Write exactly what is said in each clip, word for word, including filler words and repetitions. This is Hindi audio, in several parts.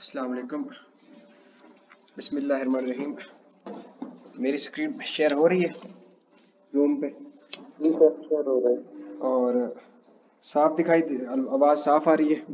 अस्सलाम वालेकुम। बिस्मिल्लाहिर्रहमानिर्रहीम। मेरी स्क्रीन शेयर हो रही है जूम पे? जी सर, शेयर हो रहा है। और साफ दिखाई दे, आवाज़ साफ आ रही है?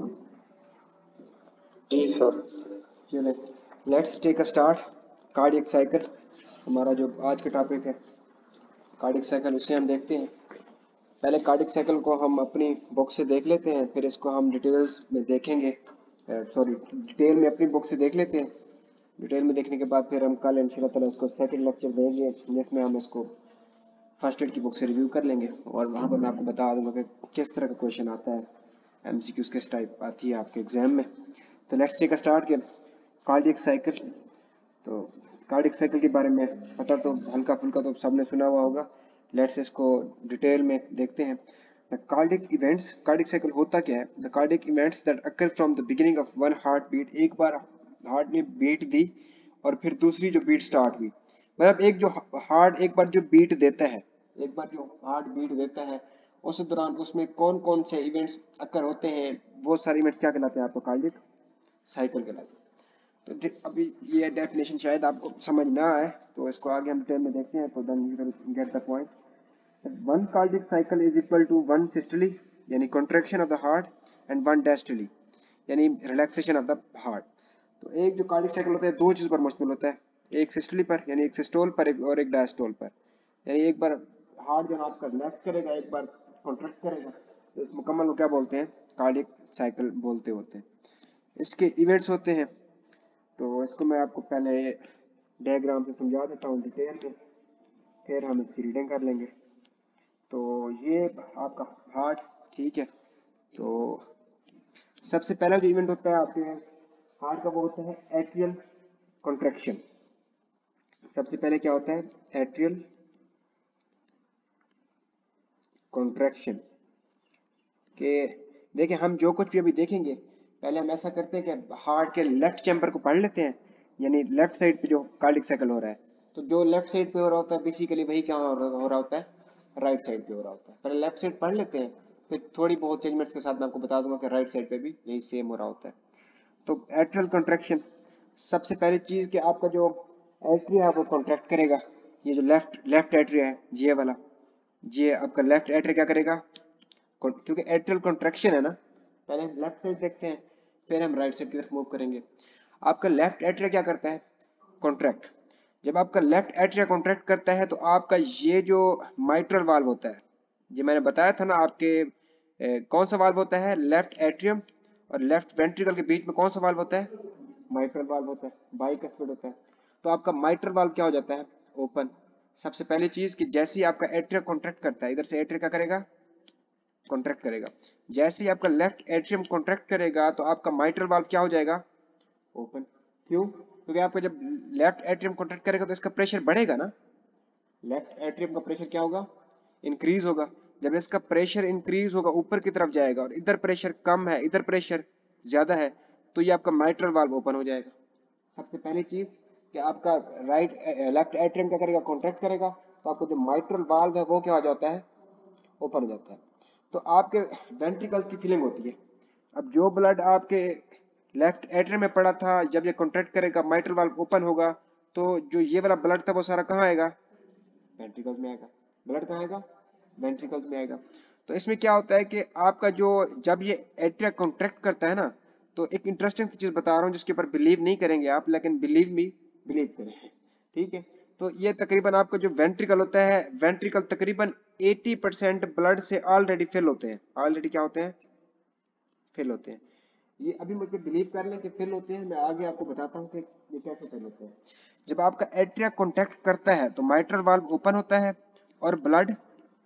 जी सर। चले, let's take a start. Cardiac cycle हमारा जो आज का टॉपिक है, कार्डियक साइकिल, उसे हम देखते हैं। पहले कार्डियक साइकिल को हम अपनी बुक से देख लेते हैं, फिर इसको हम डिटेल्स में देखेंगे। सॉरी, डिटेल में अपनी बुक से देख लेते हैं। डिटेल में देखने के बाद फिर हम कल इंशाल्लाह ताला इसको सेकंड लेक्चर देंगे, जिसमें हम इसको फर्स्ट एड की बुक से रिव्यू कर लेंगे और वहाँ पर मैं आपको बता दूंगा कि किस तरह का क्वेश्चन आता है, एमसीक्यूज किस टाइप आती है आपके एग्जाम में। तो लेट्स टेक अ स्टार्ट के कार्डियक साइकिल। तो कार्डियक साइकिल के बारे में पता तो हल्का फुल्का तो सबने सुना हुआ होगा। लेट्स इसको डिटेल में देखते हैं। The cardiac events, cardiac cycle होता क्या है? The cardiac events that occur from the beginning of one heart beat, एक बार हार्ट ने बीट दी और फिर दूसरी जो बीट स्टार्ट हुई, मतलब एक जो हार्ट एक बार जो बीट देता है, एक बार जो हार्ट बीट देता है उस दौरान उसमें कौन कौन से इवेंट्स अकर होते हैं, वो सारे इवेंट्स क्या कहलाते हैं? आपको कार्डियक साइकिल कहलाते हैं। तो अभी ये डेफिनेशन शायद आपको समझ ना आए, तो इसको आगे हम डिटेल में देखते हैं, तो then you will get the point. One cardiac cycle is equal to one systole यानी contraction of the heart and one diastole यानी रिलैक्सेशन ऑफ द हार्ट। तो एक जो कार्डियक साइकिल होता है दो चीज पर मुश्तमिल होता है, एक सिस्टोली पर यानी एक सिस्टोल पर एक और एक डायस्टोल पर, यानी एक बार हार्ट जो आपका रिलैक्स करेगा एक बार कॉन्ट्रैक्ट करेगा, तो इस मुकम्मल को क्या बोलते हैं? कार्डियक साइकिल बोलते होते हैं। इसके इवेंट्स होते हैं, तो इसको मैं आपको पहले डायग्राम से समझा देता हूँ डिटेल में, फिर हम इसकी रीडिंग कर लेंगे। तो ये आपका हार्ट, ठीक है। तो सबसे पहला जो इवेंट होता है आपके हार्ट का वो होता है एट्रियल कॉन्ट्रैक्शन। सबसे पहले क्या होता है? एट्रियल कॉन्ट्रैक्शन के देखिए, हम जो कुछ भी अभी देखेंगे पहले हम ऐसा करते हैं कि हार्ट के लेफ्ट चैम्बर को पढ़ लेते हैं, यानी लेफ्ट साइड पे जो कार्डियक साइकिल हो रहा है, तो जो लेफ्ट साइड पे हो रहा होता है बेसिकली वही क्या हो रहा होता है? राइट साइड पे हो रहा होता है। पहले लेफ्ट साइड पढ़ लेते हैं, फिर थोड़ी बहुत चेंजमेंट्स के साथ मैं आपको बता दूंगा कि राइट साइड पे भी यही सेम हो रहा होता है। तो एट्रियल कॉन्ट्रैक्शन, सबसे पहली चीज कि आपका जो एट्रिया है वो कॉन्ट्रैक्ट करेगा। ये जो लेफ्ट लेफ्ट एट्रिया है, ये वाला, ये आपका लेफ्ट एट्रिया क्या करेगा? क्योंकि एट्रियल कॉन्ट्रैक्शन है ना, पहले हम लेफ्ट साइड देखते हैं फिर हम राइट साइड की तरफ मूव करेंगे। आपका लेफ्ट एट्रिया क्या करता है? कॉन्ट्रैक्ट। जब आपका लेफ्ट एट्रिया कॉन्ट्रैक्ट करता है तो आपका ये जो माइट्रल वाल्व होता है, ये मैंने बताया था ना आपके ए, कौन सा वाल्व होता है? लेफ्ट एट्रियम और लेफ्ट वेंट्रिकल के बीच में कौन सा वाल्व होता है? माइट्रल वाल्व होता है, बाइकस्पिड होता है। तो आपका माइट्रल वाल्व क्या हो जाता है? ओपन। सबसे पहली चीज कि जैसे ही आपका एट्रिया कॉन्ट्रैक्ट करता है, इधर से एट्रिया क्या करेगा? कॉन्ट्रैक्ट करेगा। जैसे ही आपका लेफ्ट एट्रियम कॉन्ट्रैक्ट करेगा तो आपका माइट्रल वाल्व क्या हो जाएगा? ओपन। क्यों? क्योंकि आपका जब लेफ्ट एट्रियम कॉन्ट्रैक्ट करेगा तो इसका प्रेशर बढ़ेगा ना, लेफ्ट एट्रियम का प्रेशर क्या होगा? इंक्रीज होगा। जब इसका प्रेशर इंक्रीज होगा ऊपर की तरफ जाएगा और इधर प्रेशर कम है इधर प्रेशर ज्यादा है, तो ये आपका माइट्रल वाल्व ओपन हो जाएगा। सबसे पहली चीज कि आपका राइट लेफ्ट एट्रियम क्या करेगा? कॉन्ट्रैक्ट करेगा, तो आपका जो माइट्रल वाल्व है वो क्या हो जाता है? ओपन हो जाता है। तो आपके वेंट्रिकल्स की फीलिंग होती है। अब जो ब्लड आपके लेफ्ट एट्रियम में पड़ा था, जब ये कॉन्ट्रैक्ट करेगा माइट्रल वाल्व ओपन होगा, तो जो ये वाला ब्लड था वो सारा कहाँ आएगा? वेंट्रिकल्स में आएगा। ब्लड कहाँ आएगा? वेंट्रिकल्स में आएगा। तो इसमें क्या होता है कि आपका जो जब ये एट्रिया कॉन्ट्रैक्ट करता है ना, तो एक इंटरेस्टिंग चीज बता रहा हूँ जिसके ऊपर बिलीव नहीं करेंगे आप, लेकिन बिलीव मी, बिलीव करें, ठीक है। तो ये तकरीबन आपका जो वेंट्रिकल होता है, वेंट्रिकल तकरीबन अस्सी परसेंट ब्लड से ऑलरेडी फिल होते हैं। ऑलरेडी क्या होते हैं? फिल होते हैं। ये अभी मुझे बिलीव कर लें कि फिल होते हैं, मैं आगे आपको बताता हूँ कि ये कैसे फिल होते हैं। जब आपका एट्रिया कॉन्ट्रैक्ट करता है तो माइट्रल वाल्व ओपन होता है और ब्लड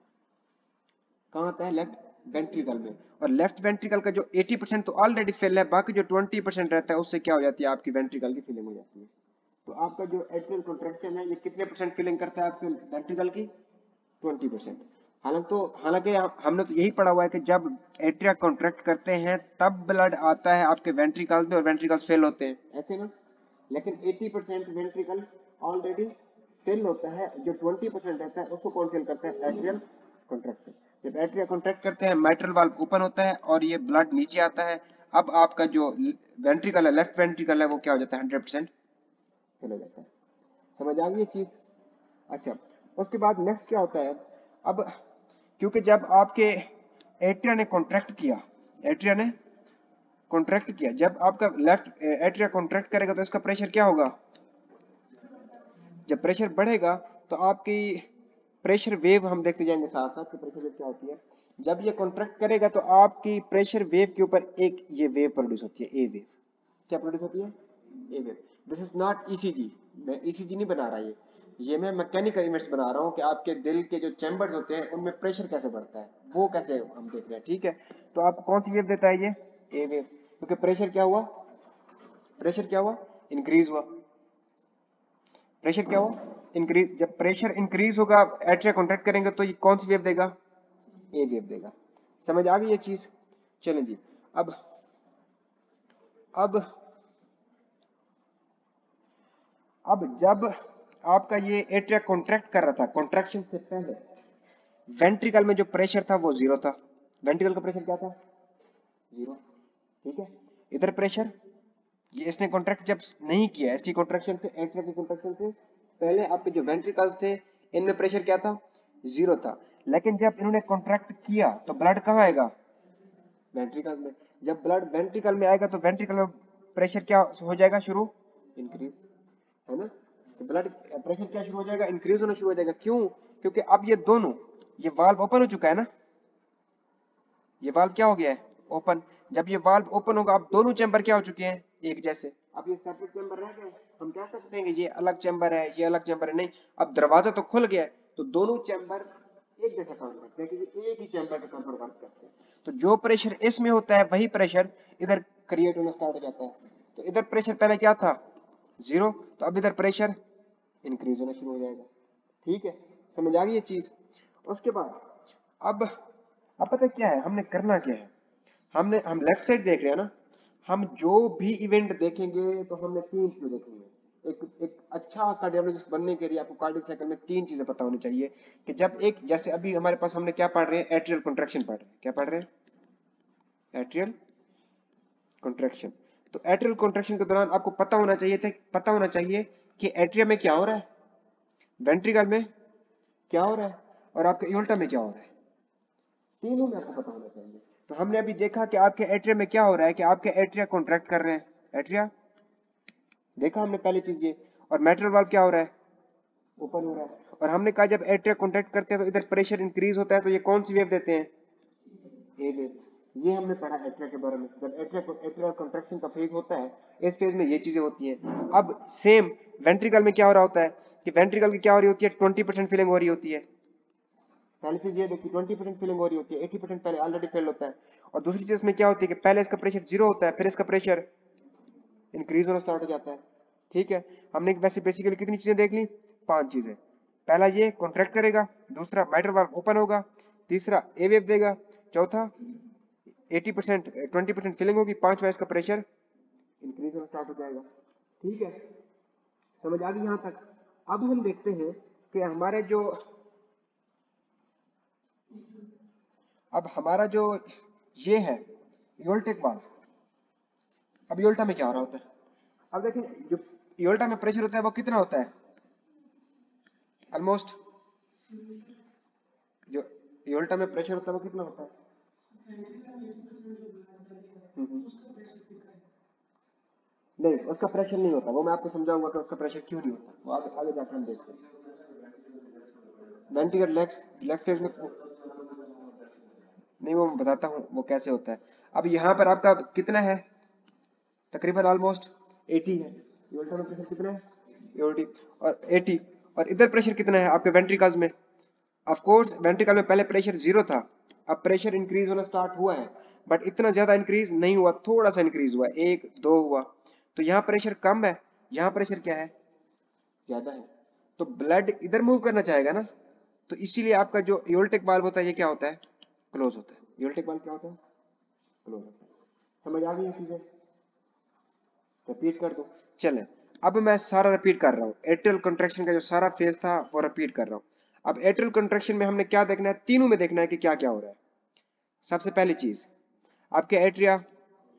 कहाँ आता है? लेफ्ट वेंट्रिकल में। और लेफ्ट वेंट्रिकल का जो अस्सी परसेंट तो ऑलरेडी फिल है, बाकी जो बीस परसेंट रहता है उससे क्या हो जाती है? आपकी वेंट्रिकल की फिलिंग हो जाती है। तो आपका जो एट्रियल कॉन्ट्रैक्शन है ये कितने परसेंट फिलिंग करता है आपके वेंट्रिकल की? बीस परसेंट। हालांकि तो हालांकि हमने तो यही पढ़ा हुआ है कि जब एट्रिया कॉन्ट्रैक्ट करते हैं तब ब्लड आता है आपके वेंट्रिकल्स में और वेंट्रिकल्स फेल होते हैं, ऐसे ना। लेकिन अस्सी परसेंट वेंट्रिकल ऑलरेडी फिल होता है, जो बीस परसेंट रहता है उसको कौन फिल करता है? Atrial contraction. जब एट्रिया कॉन्ट्रैक्ट करते हैं माइट्रल वाल्व ओपन होता है और ये ब्लड नीचे आता है, अब आपका जो वेंट्रिकल है, लेफ्ट वेंट्रिकल है, वो क्या हो जाता है, हंड्रेड परसेंट फिल हो जाता है। समझ आ गई ये चीज। अच्छा, उसके बाद नेक्स्ट क्या होता है, अब क्योंकि जब आपके एट्रिया ने कॉन्ट्रैक्ट किया, एट्रिया ने कॉन्ट्रैक्ट किया, जब आपका लेफ्ट एट्रिया कॉन्ट्रैक्ट करेगा तो इसका प्रेशर क्या होगा, जब प्रेशर बढ़ेगा तो आपकी प्रेशर वेव हम देखते जाएंगे साथ साथ कि प्रेशर वेव क्या होती है। जब ये कॉन्ट्रैक्ट करेगा तो आपकी प्रेशर वेव के ऊपर एक ये वेव प्रोड्यूस होती है, ए वेव। क्या प्रोड्यूस होती है, A wave. This is not ECG, मैं ईसीजी नहीं बना रहा, ये ये मैं मैकेनिकल इमेज बना रहा हूँ कि आपके दिल के जो चैम्बर्स होते हैं उनमें प्रेशर कैसे बढ़ता है, वो कैसे हम देख रहे हैं। ठीक है, तो आपको कौन सी वेव देता है ये, ए वेव, क्योंकि प्रेशर क्या हुआ, प्रेशर क्या हुआ, इंक्रीज हुआ। प्रेशर क्या हुआ, इंक्रीज। जब प्रेशर इंक्रीज होगा, एट्रिया कॉन्ट्रैक्ट करेंगे तो ये कौन सी वेव देगा, ए वेव देगा। समझ आ गई ये चीज। चलें जी, अब अब अब जब आपका ये एट्रिया कॉन्ट्रैक्ट कर रहा था, कॉन्ट्रैक्शन से पहले वेंट्रिकल में जो प्रेशर था वो जीरो था। वेंट्रिकल का प्रेशर क्या था, जीरो। ठीक है, इधर प्रेशर, ये इसने कॉन्ट्रैक्ट जब नहीं किया, इसकी कॉन्ट्रैक्शन से, एट्रिया की कॉन्ट्रैक्शन से पहले आपके जो वेंट्रिकल्स थे इनमें प्रेशर क्या था, जीरो था। लेकिन जब इन्होंने कॉन्ट्रैक्ट किया तो ब्लड कहाँ आएगा, वेंट्रिकल में। जब ब्लड वेंट्रिकल में आएगा तो वेंट्रिकल में प्रेशर क्या हो जाएगा, शुरू इंक्रीज, है ना। तो ब्लड प्रेशर क्या शुरू हो जाएगा, इंक्रीज होना शुरू हो जाएगा। क्यों, क्योंकि अब ये दोनों, ये वाल्व ओपन हो चुका है ना, ये वाल्व क्या हो गया है, ओपन। जब ये वाल्व ओपन होगा, अब दोनों चैम्बर क्या हो चुके हैं, एक जैसे। अब ये सेपरेट चैम्बर रह गए, हम कह सकते हैं कि ये अलग चैम्बर है, ये अलग चैम्बर है, नहीं, अब दरवाजा तो खुल गया है, तो दोनों चैम्बर एक जैसा काम करते हैं, क्योंकि एक ही चैम्बर के तौर पर वर्क करते हैं। तो जो प्रेशर इसमें होता है वही प्रेशर इधर क्रिएट होना स्टार्ट हो जाता है। तो इधर प्रेशर पहले क्या था, जीरो, तो अब इधर प्रेशर इंक्रीज होना शुरू हो जाएगा। ठीक है, समझ आ गई ये चीज। उसके बाद अब अब पता क्या है, हमने करना क्या है, हमने हम लेफ्ट साइड देख रहे हैं ना, हम जो भी इवेंट देखेंगे तो हमने तीन चीजें देखनी है। एक एक अच्छा कार्डियोलॉजिस्ट बनने के लिए आपको कार्डियक साइकिल में तीन चीजें पता होनी चाहिए कि जब एक, जैसे अभी हमारे पास हमने क्या पढ़ रहे हैं, एट्रियल कॉन्ट्रैक्शन पढ़ रहे हैं, क्या पढ़ रहे हैं, एट्रियल कॉन्ट्रैक्शन। तो एट्रियल कॉन्ट्रैक्शन के दौरान आपको पता होना चाहिए था, पता होना चाहिए कि एट्रिया में क्या हो रहा है, वेंट्रिकल में क्या हो रहा है, और आपके एओर्टा में क्या हो रहा है, तीनों में आपको पता होना चाहिए। तो हमने अभी देखा कि आपके एट्रिया में क्या हो रहा है, कि आपके एट्रिया कॉन्ट्रैक्ट कर रहे हैं, एट्रिया देखा हमने पहली चीज ये, और मेट्रल वाल्व क्या हो रहा है, ओपन हो रहा है। और हमने कहा जब एट्रिया कॉन्ट्रैक्ट करते हैं तो इधर प्रेशर इंक्रीज होता है, तो ये कौन सी वेव देते हैं, ए वेव। ये हमने पढ़ा एट्रिया के बारे में। जब एट्रिया एट्रियल कॉन्ट्रैक्शन का फेज होता है, इस फेज में ये चीजें होती हैं। अब सेम वेंट्रिकल में क्या हो रहा होता है, कि वेंट्रिकल की क्या हो रही होती है, ट्वेंटी परसेंट फिलिंग हो रही होती है। पहली चीज ये देखिए, ट्वेंटी परसेंट फिलिंग हो रही होती है, एटी परसेंट पहले ऑलरेडी फिल होता है। और दूसरी चीज में क्या होती है कि पहले इसका प्रेशर जीरो होता है, फिर इसका प्रेशर इंक्रीज होना स्टार्ट हो जाता है। ठीक है, हमने वैसे बेसिकली कितनी चीजें देख ली, पांच चीजें। पहला ये कॉन्ट्रैक्ट करेगा, दूसरा माइट्रल वाल्व ओपन होगा, तीसरा ए वेव देगा, चौथा अस्सी परसेंट ट्वेंटी परसेंट फिलिंग होगी, पांचवा इसका प्रेशर इंक्रीज होना स्टार्ट हो जाएगा। ठीक है, समझ आ गई यहां तक। अब हम देखते हैं कि हमारे जो अब हमारा जो ये है एओर्टिक वाल्व, अब एओर्टा में क्या हो रहा होता है, अब देखिए जो एओर्टा में प्रेशर होता है वो कितना होता है, ऑलमोस्ट, जो एओर्टा में प्रेशर होता है वो कितना होता है, नहीं उसका प्रेशर नहीं होता, वो मैं आपको समझाऊंगा कि उसका प्रेशर क्यों नहीं होता, वो आगे आगे जाकर हम देखते हैं। वेंटिलेटर लेफ्ट लेफ्ट फेज में नहीं, वो मैं बताता हूँ वो कैसे होता है। अब यहाँ पर आपका कितना है, तकरीबन ऑलमोस्ट अस्सी है, एओर्टा में प्रेशर कितना है, अस्सी, और अस्सी, और इधर प्रेशर कितना है आपके वेंट्रिकल्स में। ऑफ कोर्स वेंट्रिकल में पहले प्रेशर जीरो था, अब प्रेशर इंक्रीज होना स्टार्ट हुआ है, बट इतना ज्यादा इंक्रीज नहीं हुआ, थोड़ा सा इंक्रीज हुआ, एक दो हुआ। तो यहाँ प्रेशर कम है, यहाँ प्रेशर क्या है, ज्यादा है। तो ब्लड इधर मूव करना चाहेगा ना, तो इसीलिए आपका जो एओर्टिक वाल्व होता है ये क्या होता है, क्लोज होता है। एओर्टिक वाल्व क्या होता है, क्लोज होता है। समझ आ गई ये चीजें, रिपीट कर दो। चले, अब मैं सारा रिपीट कर रहा हूँ, एट्रियल कंट्रैक्शन का जो सारा फेज था वो रिपीट कर रहा हूँ। अब एट्रियल कंट्रैक्शन में हमने क्या देखना है, तीनों में देखना है कि क्या क्या हो रहा है। सबसे पहली चीज, आपके एट्रिया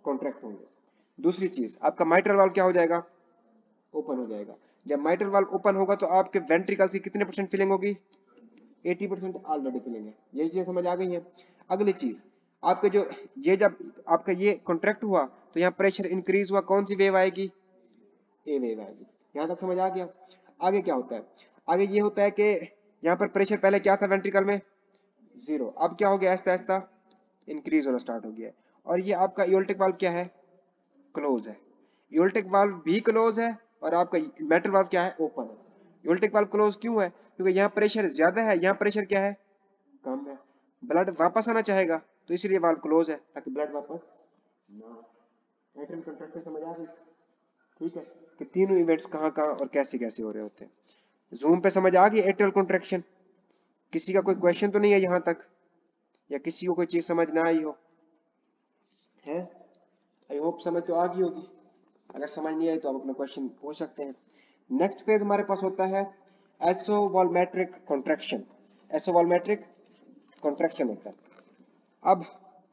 कॉन्ट्रैक्ट होंगे। दूसरी चीज, आपका माइट्रल वाल्व क्या हो जाएगा, ओपन हो जाएगा। जब माइट्रल वाल्व ओपन होगा तो आपके वेंट्रिकल्स की कितने परसेंट फिलिंग होगी, अस्सी परसेंट ऑलरेडी फिलिंग है। यही चीज समझ आ गई है। अगली चीज, आपके जो ये जब आपका ये कॉन्ट्रैक्ट हुआ तो यहाँ प्रेशर इंक्रीज हुआ, कौन सी वेव आएगी, ए वेव आएगी। यहाँ तक समझ आ गया। आगे क्या होता है, आगे ये होता है कि यहाँ पर प्रेशर पहले क्या था वेंट्रिकल में, जीरो, अब क्या हो गया, आहिस्ता आहिस्ता इंक्रीज होना स्टार्ट हो गया है। और ये आपका एओर्टिक वाल्व क्या है, क्लोज है। एओर्टिक वाल्व भी क्लोज है और आपका मेटल वाल्व क्या है, ओपन है। एओर्टिक वाल्व क्लोज क्यों है, क्योंकि यहाँ प्रेशर ज्यादा है, यहाँ प्रेशर क्या है, कम है। ब्लड वापस आना चाहेगा तो इसलिए वाल्व क्लोज है, ताकि ब्लड वापस ना। एट्रियल कंट्रैक्शन समझ आ गई, ठीक है, कि तीनों इवेंट्स कहाँ कहाँ और कैसे कैसे हो रहे होते हैं। जूम पे समझ आ गई एट्रियल कंट्रैक्शन। किसी का कोई क्वेश्चन तो नहीं है यहाँ तक, या किसी को कोई चीज समझ ना आई हो, है? आई होप समझ तो आ गई होगी। अगर समझ नहीं आई तो आप अपना क्वेश्चन पूछ सकते हैं। नेक्स्ट फेज हमारे पास होता है एसोवॉल्मेट्रिक कॉन्ट्रैक्शन। एसोवॉल्मेट्रिक कॉन्ट्रैक्शन होता है। अब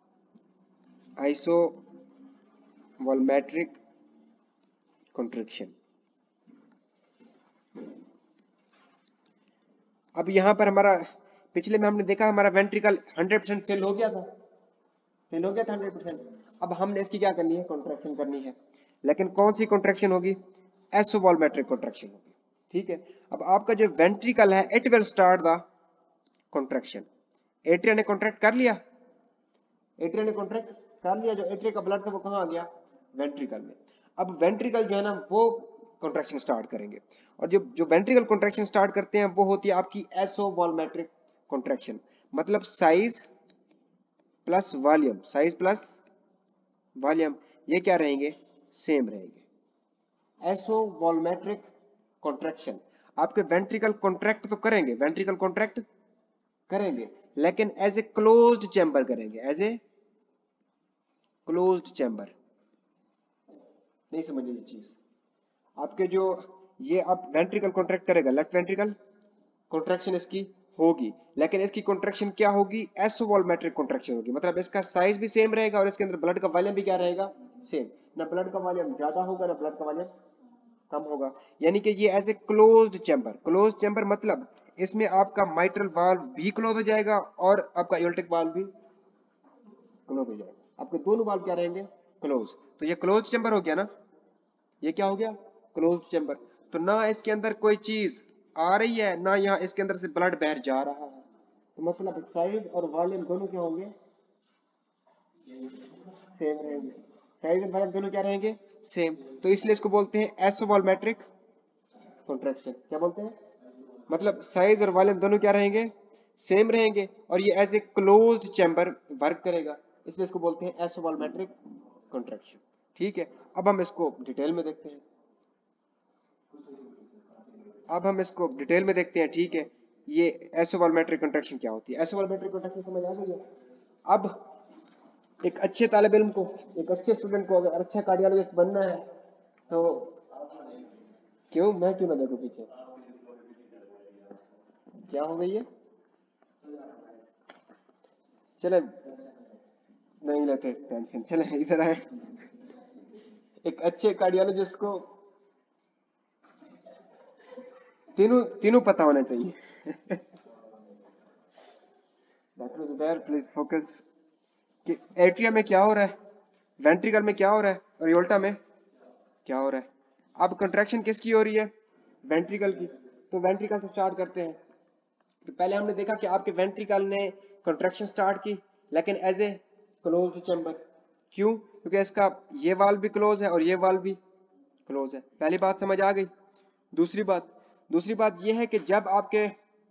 आइसोवॉल्मेट्रिक कॉन्ट्रैक्शन, अब यहां पर हमारा पिछले में हमने देखा हमारा वेंट्रिकल हंड्रेड परसेंट फिल हो गया था, फिल हो गया था हंड्रेड परसेंट। अब हमने इसकी क्या करनी है, कॉन्ट्रैक्शन करनी है। लेकिन कौन सी कॉन्ट्रैक्शन होगी, एसोवॉल्मेट्रिक कॉन्ट्रैक्शन होगी, ठीक है। अब आपका जो वेंट्रिकल है it will start the contraction. Atria ने कॉन्ट्रैक्ट कर लिया, एट्रिया ने कॉन्ट्रैक्ट कर लिया, जो एट्रिया का ब्लड था वो कहाँ आ गया, वेंट्रिकल में। अब वेंट्रिकल जो है ना वो कॉन्ट्रैक्शन स्टार्ट करेंगे, और जो जो वेंट्रिकल कॉन्ट्रैक्शन स्टार्ट करते हैं वो होती है आपकी एसोवॉल्मेट्रिक कॉन्ट्रैक्शन। मतलब size plus volume, size plus volume ये क्या रहेंगे, सेम रहेंगे। एसोवॉल्मेट्रिक कॉन्ट्रैक्शन, आपके वेंट्रिकल कॉन्ट्रैक्ट तो करेंगे, वेंट्रिकल कॉन्ट्रैक्ट करेंगे, लेकिन एज ए क्लोज्ड चैम्बर करेंगे, एज ए क्लोज्ड चैम्बर। नहीं समझे ये चीज, आपके जो ये अब वेंट्रिकल कॉन्ट्रैक्ट करेगा, लेफ्ट वेंट्रिकल कॉन्ट्रैक्शन इसकी होगी, लेकिन इसकी कॉन्ट्रैक्शन क्या होगी, एसोवॉल्मेट्रिक कॉन्ट्रैक्शन होगी। मतलब इसका साइज भी सेम रहेगा और इसके अंदर ब्लड का वॉल्यूम भी क्या रहेगा, सेम। ना ब्लड का वॉल्यूम ज्यादा होगा ना ब्लड का वॉल्यूम कम होगा। यानी कि ये as a closed chamber, closed chamber मतलब इसमें आपका माइट्रल वाल्व भी क्लोज हो जाएगा और आपका एओर्टिक वाल्व भी क्लोज हो जाएगा। आपके दोनों वाल्व क्या रहेंगे, क्लोज। तो ये क्लोज चैम्बर हो गया ना, ये क्या हो गया, क्लोज चैम्बर। तो ना इसके अंदर कोई चीज आ रही है ना यहाँ इसके अंदर से ब्लड बाहर जा रहा है। तो मतलब साइज और वॉल्यूम दोनों क्या होंगे, सेम रहेंगे। साइज और वॉल्यूम दोनों क्या रहेंगे, सेम। तो इसलिए इसको बोलते हैं एसोवॉल्मेट्रिक कॉन्ट्रैक्शन। क्या बोलते हैं, मतलब साइज और वॉल्यूम दोनों क्या रहेंगे, सेम रहेंगे, और ये as a closed chamber work करेगा, इसलिए इसको बोलते हैं एसोवॉल्मेट्रिक कॉन्ट्रैक्शन, ठीक है। अब हम इसको डिटेल में देखते हैं, अब हम इसको डिटेल में देखते हैं, ठीक है। ये एसोवॉल्मेट्रिक कॉन्ट्रैक्शन क्या होती है, एसोवॉल्मेट्रिक कॉन्ट्रैक्शन समझ आ गई है। अब एक अच्छे तालिब इल्म को, एक अच्छे स्टूडेंट को अगर अच्छा कार्डियोलॉजिस्ट बनना है तो क्यों, मैं क्यों ना देखूं पीछे, क्या हो गई है, चले नहीं लेते टेंशन, चले इधर आए। एक अच्छे कार्डियोलॉजिस्ट को तीनों तीनों पता होना चाहिए। डॉक्टर जुबैर प्लीज फोकस, कि एट्रिया में क्या हो रहा है, वेंट्रिकल में क्या हो रहा है और एओर्टा में क्या हो रहा है। अब कंट्रैक्शन किसकी हो रही है, वेंट्रिकल की। तो वेंट्रिकल से स्टार्ट करते हैं। तो पहले हमने देखा कि आपके वेंट्रिकल ने कंट्रैक्शन स्टार्ट की, लेकिन एज ए क्लोज्ड चैम्बर। क्यों, क्योंकि इसका ये वाल्व भी क्लोज है और ये वाल्व भी क्लोज है। पहली बात समझ आ गई। दूसरी बात दूसरी बात यह है कि जब आपके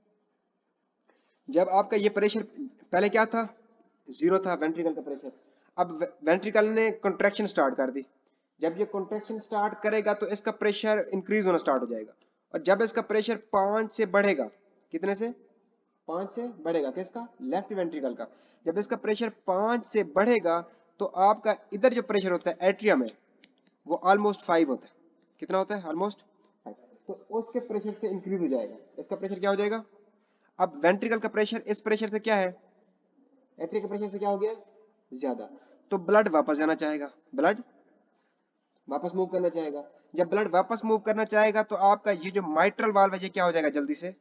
जब आपका ये प्रेशर पहले क्या था, जीरो था वेंट्रिकल का प्रेशर, अब वेंट्रिकल ने कंट्रैक्शन स्टार्ट कर दी। जब ये कंट्रैक्शन स्टार्ट करेगा तो इसका प्रेशर इंक्रीज होना स्टार्ट हो जाएगा, और जब इसका प्रेशर पांच से बढ़ेगा, कितने से, पांच से बढ़ेगा, किसका, लेफ्ट वेंट्रिकल का। जब इसका प्रेशर पांच से बढ़ेगा तो आपका इधर जो प्रेशर होता है एट्रिया में वो ऑलमोस्ट फाइव होता है। कितना होता है, ऑलमोस्ट फाइव। तो उसके प्रेशर से इंक्रीज हो जाएगा, इसका प्रेशर क्या हो जाएगा। अब वेंट्रिकल का प्रेशर इस प्रेशर से क्या है, एट्रिया के प्रेशर से क्या हो गया, ज्यादा। तो ब्लड वापस जाना चाहेगा, ब्लड वापस मूव करना चाहेगा। जब ब्लड वापस मूव करना चाहेगा तो आपका ये जो माइट्रल वाल्व है ये क्या हो जाएगा, जल्दी से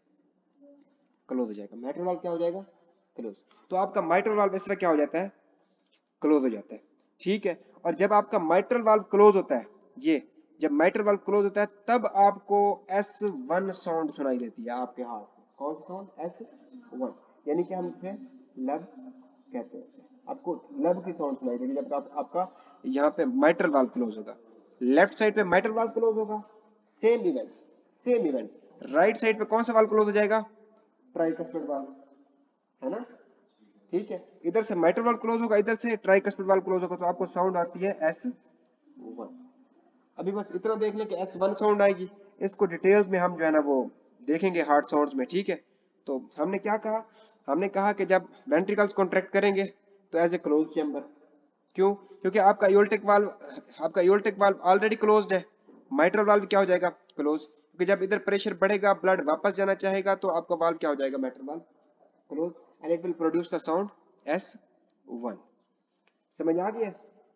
क्लोज हो जाएगा। माइट्रल वाल्व क्या हो जाएगा, क्लोज। तो आपका माइट्रल वाल्व इस तरह क्या हो जाता है, क्लोज हो जाता है, ठीक है। और जब आपका माइट्रल वाल्व क्लोज होता है, ये जब माइट्रल वाल्व क्लोज होता है तब आपको एस वन साउंड सुनाई देती है आपके हाथ में। कौन सा साउंड, एस वन, यानी कि हम इसे लब कहते हैं। आपको लब की साउंड सुनाई देगी जब आप, आपका यहाँ पे माइट्रल वाल्व क्लोज होगा। लेफ्ट साइड पे माइट्रल वाल्व क्लोज होगा, same event, same event. Right side पे कौन सा वाल्व क्लोज हो जाएगा, ट्राइकस्पिड वाल्व, है ना, ठीक है। इधर से माइट्रल वाल्व क्लोज होगा, इधर से ट्राइकस्पिड वाल्व क्लोज होगा, तो आपको साउंड आती है एस वन। अभी बस इतना देख लें कि एस वन साउंड आएगी। इसको डिटेल्स में हम जो है ना वो देखेंगे हार्ट साउंड्स में, ठीक है। तो हमने क्या कहा, हमने कहा कि जब वेंट्रिकल्स कॉन्ट्रैक्ट करेंगे तो एज ए क्लोज चैम्बर। क्यों, क्योंकि आपका एओल्टिक वाल्व, आपका एओल्टिक वाल्व ऑलरेडी क्लोज्ड है। माइट्रल वाल्व क्या हो जाएगा, क्लोज, क्योंकि जब इधर प्रेशर बढ़ेगा ब्लड वापस जाना चाहेगा तो आपका वाल्व क्या हो जाएगा, mitral valve close, and it will produce the sound S one. समझ आ गया।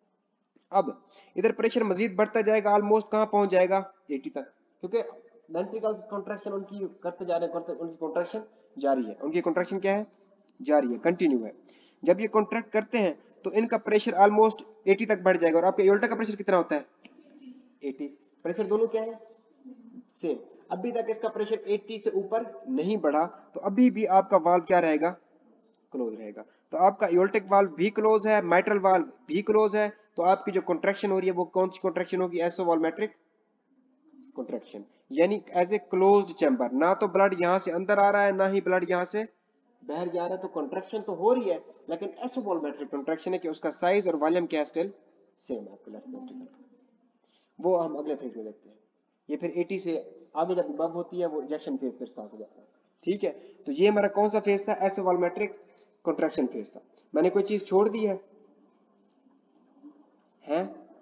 अब इधर प्रेशर मजीद बढ़ता जाएगा, ऑलमोस्ट कहां पहुंच जाएगा, अस्सी तक, क्योंकि वेंट्रिकल्स कॉन्ट्रैक्शन उनकी करते जा रहे हैं, उनकी कॉन्ट्रैक्शन जारी है, उनकी कॉन्ट्रैक्शन क्या है, जारी है, कंटिन्यू है। जब ये कॉन्ट्रैक्ट करते हैं तो इनका प्रेशर ऑलमोस्ट अस्सी तक बढ़ जाएगा। और आपके एओल्टा का प्रेशर कितना होता है, अस्सी। प्रेशर दोनों क्या है, सेम। अभी तक इसका प्रेशर अस्सी से ऊपर नहीं बढ़ा, तो अभी भी आपका वाल्व क्या रहेगा, क्लोज रहेगा। तो आपका एओल्टिक वाल्व भी क्लोज है, माइट्रल वाल्व भी क्लोज है, तो आपकी जो कॉन्ट्रैक्शन हो रही है वो कौन सी कॉन्ट्रैक्शन होगी, एसोवॉल्मेट्रिक कॉन्ट्रैक्शन, यानी एज ए क्लोज्ड चैम्बर। ना तो ब्लड यहां से अंदर आ रहा है, ना ही ब्लड यहां से बाहर जा रहा है, तो कॉन्ट्रैक्शन तो हो रही है, लेकिन एसोवॉल्मेट्रिक कॉन्ट्रैक्शन है कि उसका साइज और वॉल्यूम क्या है, स्टिल सेम है आपके लेफ्ट वेंट्रिकल। वो हम अगले फेज में देखते हैं। ये फिर अस्सी से आगे जब बब होती है वो इजेक्शन फेज फिर स्टार्ट हो जाता है, ठीक है। तो ये हमारा कौन सा फेज था, एसोवॉल्मेट्रिक कॉन्ट्रैक्शन फेज था। मैंने कोई चीज छोड़ दी है, हैं,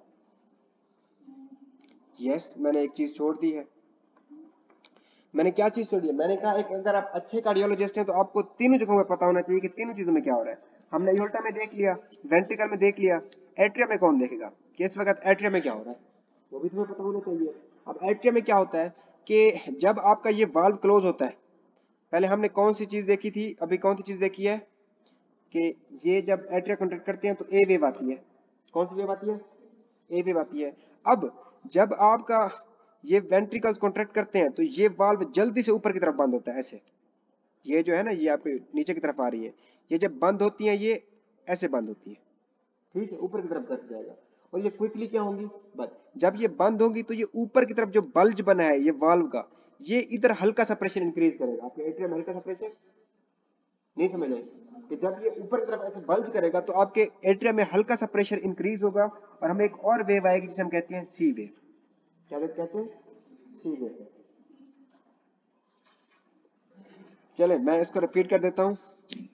यस, मैंने एक चीज छोड़ दी है। मैंने क्या चीज छोड़ी है, मैंने कहा एक अगर आप अच्छे कार्डियोलॉजिस्ट हैं तो आपको तीनों जगहों में पता होना चाहिए कि तीनों चीजों में क्या हो रहा है। हमने एओल्टा में देख लिया, वेंट्रिकल में देख लिया, एट्रियम में कौन देखेगा कि इस वक्त एट्रियम में क्या हो रहा है, वो भी तुम्हें पता होना चाहिए। अब एट्रियम में क्या होता है कि जब आपका ये वाल्व क्लोज होता है, पहले हमने कौन सी चीज देखी थी, अभी कौन सी चीज देखी है कि ये जब एट्रिया कॉन्ट्रैक्ट करते हैं तो ए वेव आती है। कौन सी वेव आती है, ए वेव आती है। अब जब आपका ये वेंट्रिकल्स कॉन्ट्रैक्ट करते हैं तो ये वाल्व जल्दी से ऊपर की तरफ बंद होता है, ऐसे। ये जो है ना ये आपके नीचे की तरफ आ रही है, ये जब बंद होती है ये ऐसे बंद होती है, ठीक है, ऊपर की तरफ कट जाएगा। और ये क्विकली क्या होंगी, बस जब ये बंद होंगी तो ये ऊपर की तरफ जो बल्ज बना है ये वाल्व का, ये इधर हल्का सा प्रेशर इंक्रीज करेगा। आपके एट्रियम में हल्का सा प्रेशर नहीं समझ आए कि जब ये ऊपर की तरफ ऐसे बल्ज करेगा तो आपके एट्रियम में हल्का सा प्रेशर इंक्रीज होगा और हमें एक और वेव आएगी जिसे हम कहते हैं सी वेव। क्या वेव कहते हैं, सी वेव। चले मैं इसको रिपीट कर देता हूं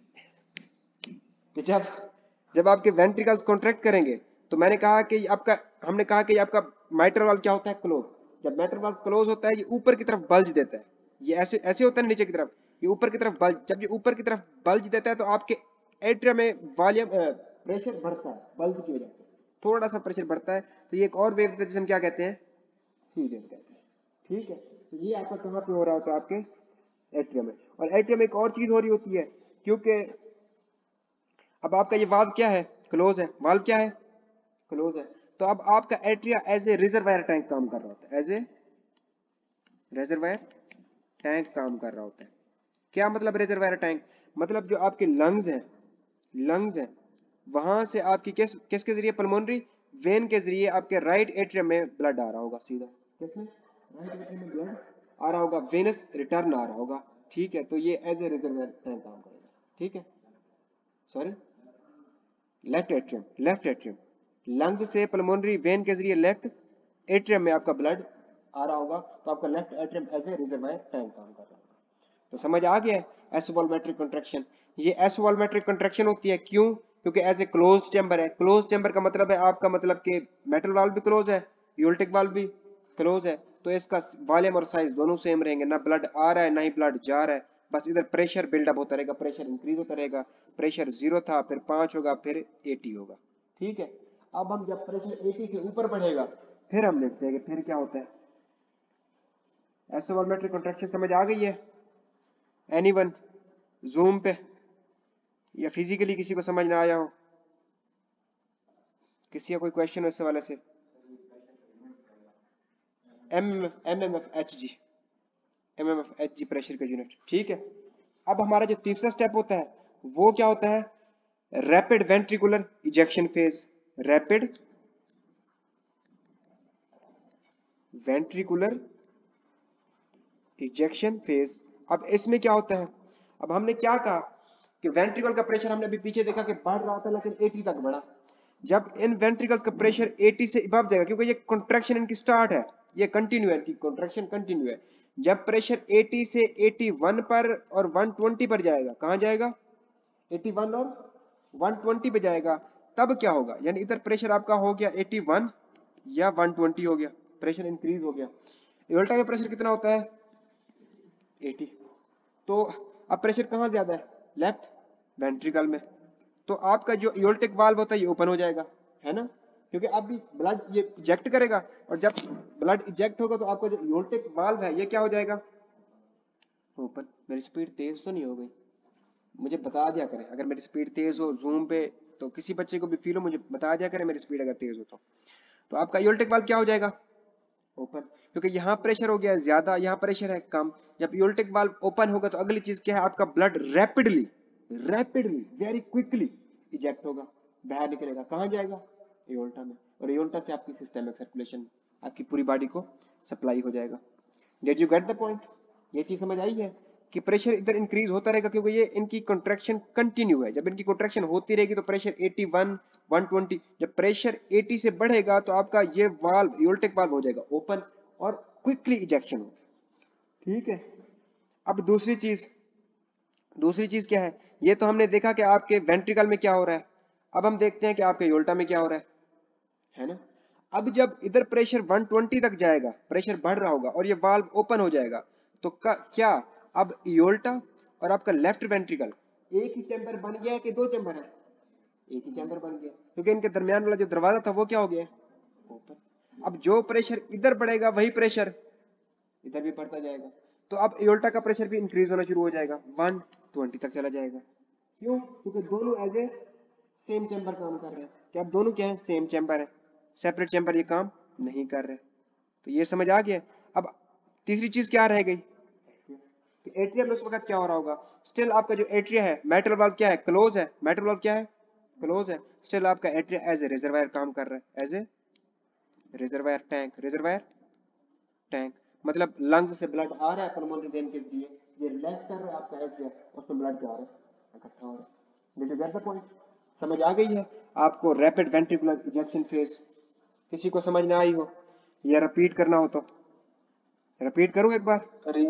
कि जब जब आपके वेंट्रिकल्स कॉन्ट्रैक्ट करेंगे तो मैंने कहा कि आपका हमने कहा कि आपका माइट्रल वाल्व क्या होता है, क्लोज। जब माइट्रल वाल्व क्लोज होता है ये ऊपर की तरफ बल्ज देता है, ये ऐसे ऐसे होता है नीचे की तरफ, ये ऊपर की तरफ बल्ज, जब ये ऊपर की तरफ बल्ज देता है तो आपके एट्रियम में वॉल्यूम प्रेशर बढ़ता है, बल्ज की वजह से थोड़ा सा प्रेशर बढ़ता है। तो ये एक और वेव है जिसे हम क्या कहते हैं, सी वेव कहते हैं, ठीक है। तो ये आपका कहां पे हो रहा होता है, आपके एट्रियम में। और एट्रियम में एक और चीज हो रही होती है, क्योंकि अब आपका ये वाल्व क्या है, क्लोज है, वाल्व क्या है, क्लोज है। तो अब आपका atria as a reservoir tank काम कर रहा होता है, एज ए रिजर्वायर टैंक काम कर रहा होता है। क्या मतलब रिजर्वायर टैंक, मतलब जो आपके लंग्स हैं, लंग्स हैं वहां से आपकी किस किसके जरिए, पल्मोनरी वेन के जरिए आपके राइट एट्रियम में ब्लड आ रहा होगा, सीधा किसमें, राइट एट्रियम में ब्लड आ रहा होगा, वेनस रिटर्न आ रहा होगा, ठीक है। तो ये एज ए रिजर्वायर टैंक काम करेगा, ठीक है। Sorry, left atrium, left atrium, lungs से पल्मोनरी वेन के जरिए लेफ्ट एट्रियम में आपका ब्लड आ रहा होगा, तो आपका left atrium as a reservoir tank काम कर रहा होगा। तो समझ आ गया एसोवॉल्मेट्रिक कॉन्ट्रैक्शन। ये एसोवॉल्मेट्रिक कॉन्ट्रैक्शन होती है क्यों, क्योंकि एज ए क्लोज्ड चैम्बर है। क्लोज चैम्बर का मतलब है आपका मतलब कि मेटल वाल्व भी क्लोज है, एओल्टिक वाल्व भी क्लोज है, तो इसका वॉल्यूम और साइज दोनों सेम रहेंगे, ना ब्लड आ रहा है ना ही ब्लड जा रहा है, बस इधर प्रेशर बिल्डअप होता रहेगा, प्रेशर इंक्रीज होता रहेगा। प्रेशर जीरो था फिर पांच होगा फिर अस्सी होगा, ठीक है, अब हम जब प्रेशर अस्सी से ऊपर बढ़ेगा फिर हम देखते हैं कि फिर क्या होता है। एसोवॉल्यूमेट्रिक कॉन्ट्रैक्शन समझ आ गई है? एनीवन जूम पे या फिजिकली किसी को समझ ना आया हो, किसी का कोई क्वेश्चन हो इस वाले से? M M M F H G, M M F H G pressure का यूनिट। ठीक है, अब हमारा जो तीसरा स्टेप होता है वो क्या होता है? Rapid ventricular ejection phase. Rapid ventricular ejection phase. अब इसमें क्या होता है? अब हमने क्या कहा कि वेंट्रिकल का प्रेशर हमने अभी पीछे देखा कि बढ़ रहा था लेकिन अस्सी तक बढ़ा। जब इन वेंट्रिकल्स का प्रेशर अस्सी से अबव जाएगा, क्योंकि ये कॉन्ट्रैक्शन इनकी स्टार्ट है, ये कंटिन्यू है, इनकी कॉन्ट्रैक्शन कंटिन्यू है। जब प्रेशर अस्सी से इक्यासी पर और एक सौ बीस पर जाएगा, कहां जाएगा? इक्यासी और एक सौ बीस पे जाएगा, तब क्या होगा? यानी इधर प्रेशर आपका हो गया इक्यासी या एक सौ बीस हो गया, प्रेशर इंक्रीज हो गया। उल्टा में प्रेशर कितना होता है? अस्सी। तो अब प्रेशर कहां ज्यादा है? लेफ्ट वेंट्रिकल में। तो आपका जो इयोल्टिक वाल्व होता है ये ओपन हो जाएगा, है ना, क्योंकि अब भी ब्लड ये इजेक्ट करेगा, और जब ब्लड इजेक्ट होगा तो आपका जो इयोल्टिक वाल्व है ये क्या हो जाएगा? ओपन। मेरी स्पीड तेज तो नहीं हो गई? मुझे बता दिया करें अगर मेरी स्पीड तेज हो जूम पे, तो किसी बच्चे को भी फील हो मुझे बता दिया करें मेरी स्पीड अगर तेज हो तो। तो आपका इयोल्टिक वाल्व क्या हो जाएगा? ओपन, क्योंकि यहाँ प्रेशर हो गया है ज्यादा, यहाँ प्रेशर है कम। जब इयोल्टिक वाल्व ओपन होगा तो अगली चीज क्या है? आपका blood rapidly rapidly very quickly eject होगा, बाहर निकलेगा। कहां जाएगा? एओर्टा में, और एओर्टा से आपकी सिस्टमिक सर्कुलेशन आपकी पूरी बॉडी को सप्लाई हो जाएगा। Did you get the point? ये चीज समझ आई है कि प्रेशर इधर इंक्रीज होता रहेगा क्योंकि ये इनकी कॉन्ट्रैक्शन कंटिन्यू है। जब इनकी कॉन्ट्रैक्शन होती रहेगी तो प्रेशर इक्यासी, एक सौ बीस, जब प्रेशर अस्सी से बढ़ेगा तो आपका ये वाल्व इयोल्टिक वाल्व हो जाएगा ओपन और क्विकली इजेक्शन होगा। ठीक है, अब दूसरी चीज दूसरी चीज क्या है? ये तो हमने देखा कि आपके वेंट्रिकल में क्या हो रहा है। अब हम देखते हैं कि आपके इयोल्टा में क्या हो रहा है, है ना। अब जब इधर प्रेशर एक सौ बीस तक जाएगा, प्रेशर बढ़ रहा होगा और ये वाल्व ओपन हो जाएगा, तो क्या अब इयोल्टा और आपका लेफ्ट वेंट्रिकल एक ही चैम्बर बन गया है कि दो चैम्बर है? एक ही चैम्बर बन गया, क्योंकि इनके दरमियान वाला जो दरवाजा था वो क्या हो गया? ओपन। अब जो प्रेशर इधर बढ़ेगा वही प्रेशर इधर भी बढ़ता जाएगा, तो अब इयोल्टा का प्रेशर भी इंक्रीज होना शुरू हो जाएगा, एक सौ बीस तक चला जाएगा। क्यों? क्योंकि दोनों एज ए सेम चैम्बर काम कर रहे हैं। क्या आप दोनों क्या है? सेम चैम्बर है, सेपरेट चैम्बर ये काम नहीं कर रहे। तो ये समझ आ गया। अब तीसरी चीज क्या रह गई? एट्रिया में उस वक्त क्या हो रहा होगा? स्टिल आपका जो एट्रिया है, मेटल वाल्व क्या है? क्लोज है। मेटल वाल्व क्या है? क्लोज है। स्टिल आपका एट्रिया एज ए रिजर्वायर काम कर रहा है, as a reservoir tank. Reservoir tank मतलब लंग्स से ब्लड आ रहा है पल्मोनरी वेन के लिए, ये रिलैक्स कर रहा है आपका एट्रिया, उसमें ब्लड क्या हो रहा है? इकट्ठा हो रहा है। Did you get the point? समझ आ गई है आपको रैपिड वेंट्रिकुलर इजेक्शन फेज? किसी को समझ ना आई हो या रिपीट करना हो तो रिपीट करूं एक बार? अरे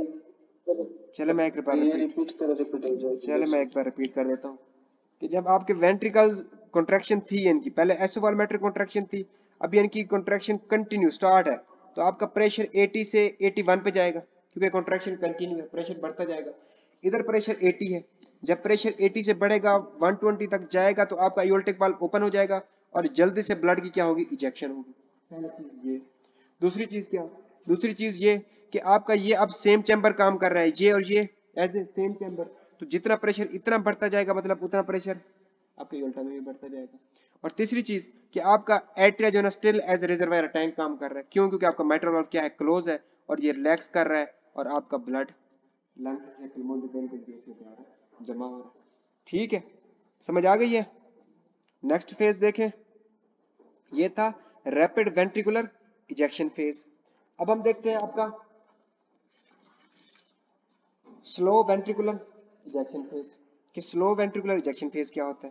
चले मैं एक बार रिपीट कर रिपीट हो जाएगी। चले मैं एक बार रिपीट कर देता हूँ कि जब आपके वेंट्रिकल्स कॉन्ट्रैक्शन थी इनकी, पहले एसोवॉल्यूमेट्रिक कॉन्ट्रैक्शन थी, अभी इनकी कॉन्ट्रैक्शन कंटिन्यू स्टार्ट है, तो आपका प्रेशर अस्सी से इक्यासी पे जाएगा क्योंकि कॉन्ट्रैक्शन कंटिन्यू है, प्रेशर बढ़ता जाएगा। इधर प्रेशर अस्सी है, जब प्रेशर अस्सी से बढ़ेगा एक सौ बीस तक जाएगा तो आपका इयोल्टिक वाल्व ओपन हो जाएगा और जल्दी से ब्लड की क्या होगी? इजेक्शन होगी। पहली चीज ये। दूसरी चीज क्या? दूसरी चीज ये कि आपका ये अब सेम चैम्बर काम कर रहा है, ये और ये एज ए सेम चैम्बर, तो जितना प्रेशर इतना बढ़ता जाएगा मतलब उतना प्रेशर आपके इयोल्टा में भी बढ़ता जाएगा। और तीसरी चीज कि आपका एट्रिया जो है स्टिल एज रिजर्वायर टैंक काम कर रहा है। क्यों? क्योंकि आपका मेटल वाल्व क्या है? क्लोज है और ये रिलैक्स कर रहा है और आपका ब्लड लंग से पल्मोनरी वेन के बेस में क्या हो रहा है? जमा हो रहा है। ठीक है, समझ आ गई है? नेक्स्ट फेज देखें, ये था रैपिड वेंट्रिकुलर इजेक्शन फेज। अब हम देखते हैं आपका स्लो वेंट्रिकुलर इजेक्शन फेज कि स्लो वेंट्रिकुलर इजेक्शन फेज क्या होता है।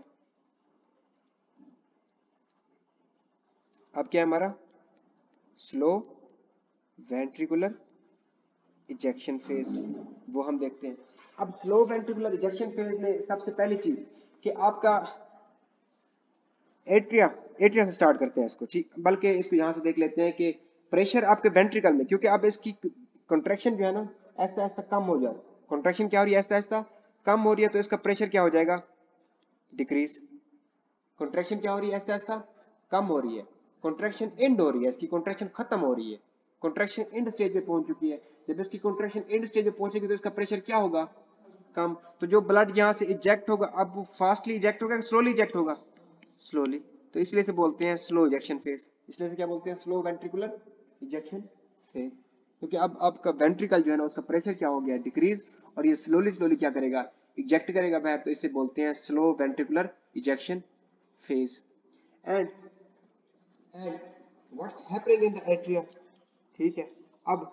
अब क्या है हमारा? स्लो वेंट्रिकुलर इजेक्शन फेज, वो हम देखते हैं। अब स्लो वेंट्रिकुलर इजेक्शन फेज में सबसे पहली चीज कि आपका एट्रिया एट्रिया से स्टार्ट करते हैं इसको, ठीक, बल्कि इसको यहां से देख लेते हैं कि प्रेशर आपके वेंट्रिकल में, क्योंकि अब इसकी कॉन्ट्रैक्शन जो है ना ऐसा ऐसा कम हो जाए, कॉन्ट्रैक्शन क्या हो रही है? ऐसा ऐसा कम हो रही है, तो इसका प्रेशर क्या हो जाएगा? डिक्रीज। कॉन्ट्रैक्शन क्या हो रही है, ऐसा ऐसा कम हो रही है, कॉन्ट्रैक्शन एंड हो रही है, इसकी कॉन्ट्रैक्शन खत्म हो रही है, कॉन्ट्रैक्शन एंड स्टेज पे पहुंच चुकी है। जब इसकी कॉन्ट्रैक्शन एंड स्टेज पे पहुंचेगी तो इसका प्रेशर क्या होगा, कम। तो जो ब्लड यहाँ से इजेक्ट होगा, अब वो फास्टली इजेक्ट होगा, स्लोली इजेक्ट होगा, स्लोली। तो इसलिए से बोलते हैं स्लो इजेक्शन फेज, इसलिए से क्या बोलते हैं, स्लो वेंट्रिकुलर इजेक्शन फेज। क्योंकि अब आपका वेंट्रिकल जो है ना, उसका प्रेशर क्या हो गया, डिक्रीज, और ये स्लोली स्लोली क्या करेगा, इजेक्ट करेगा बाहर। तो इसे बोलते हैं slow ventricular ejection phase. And and what's happening in the atria, ठीक है। अब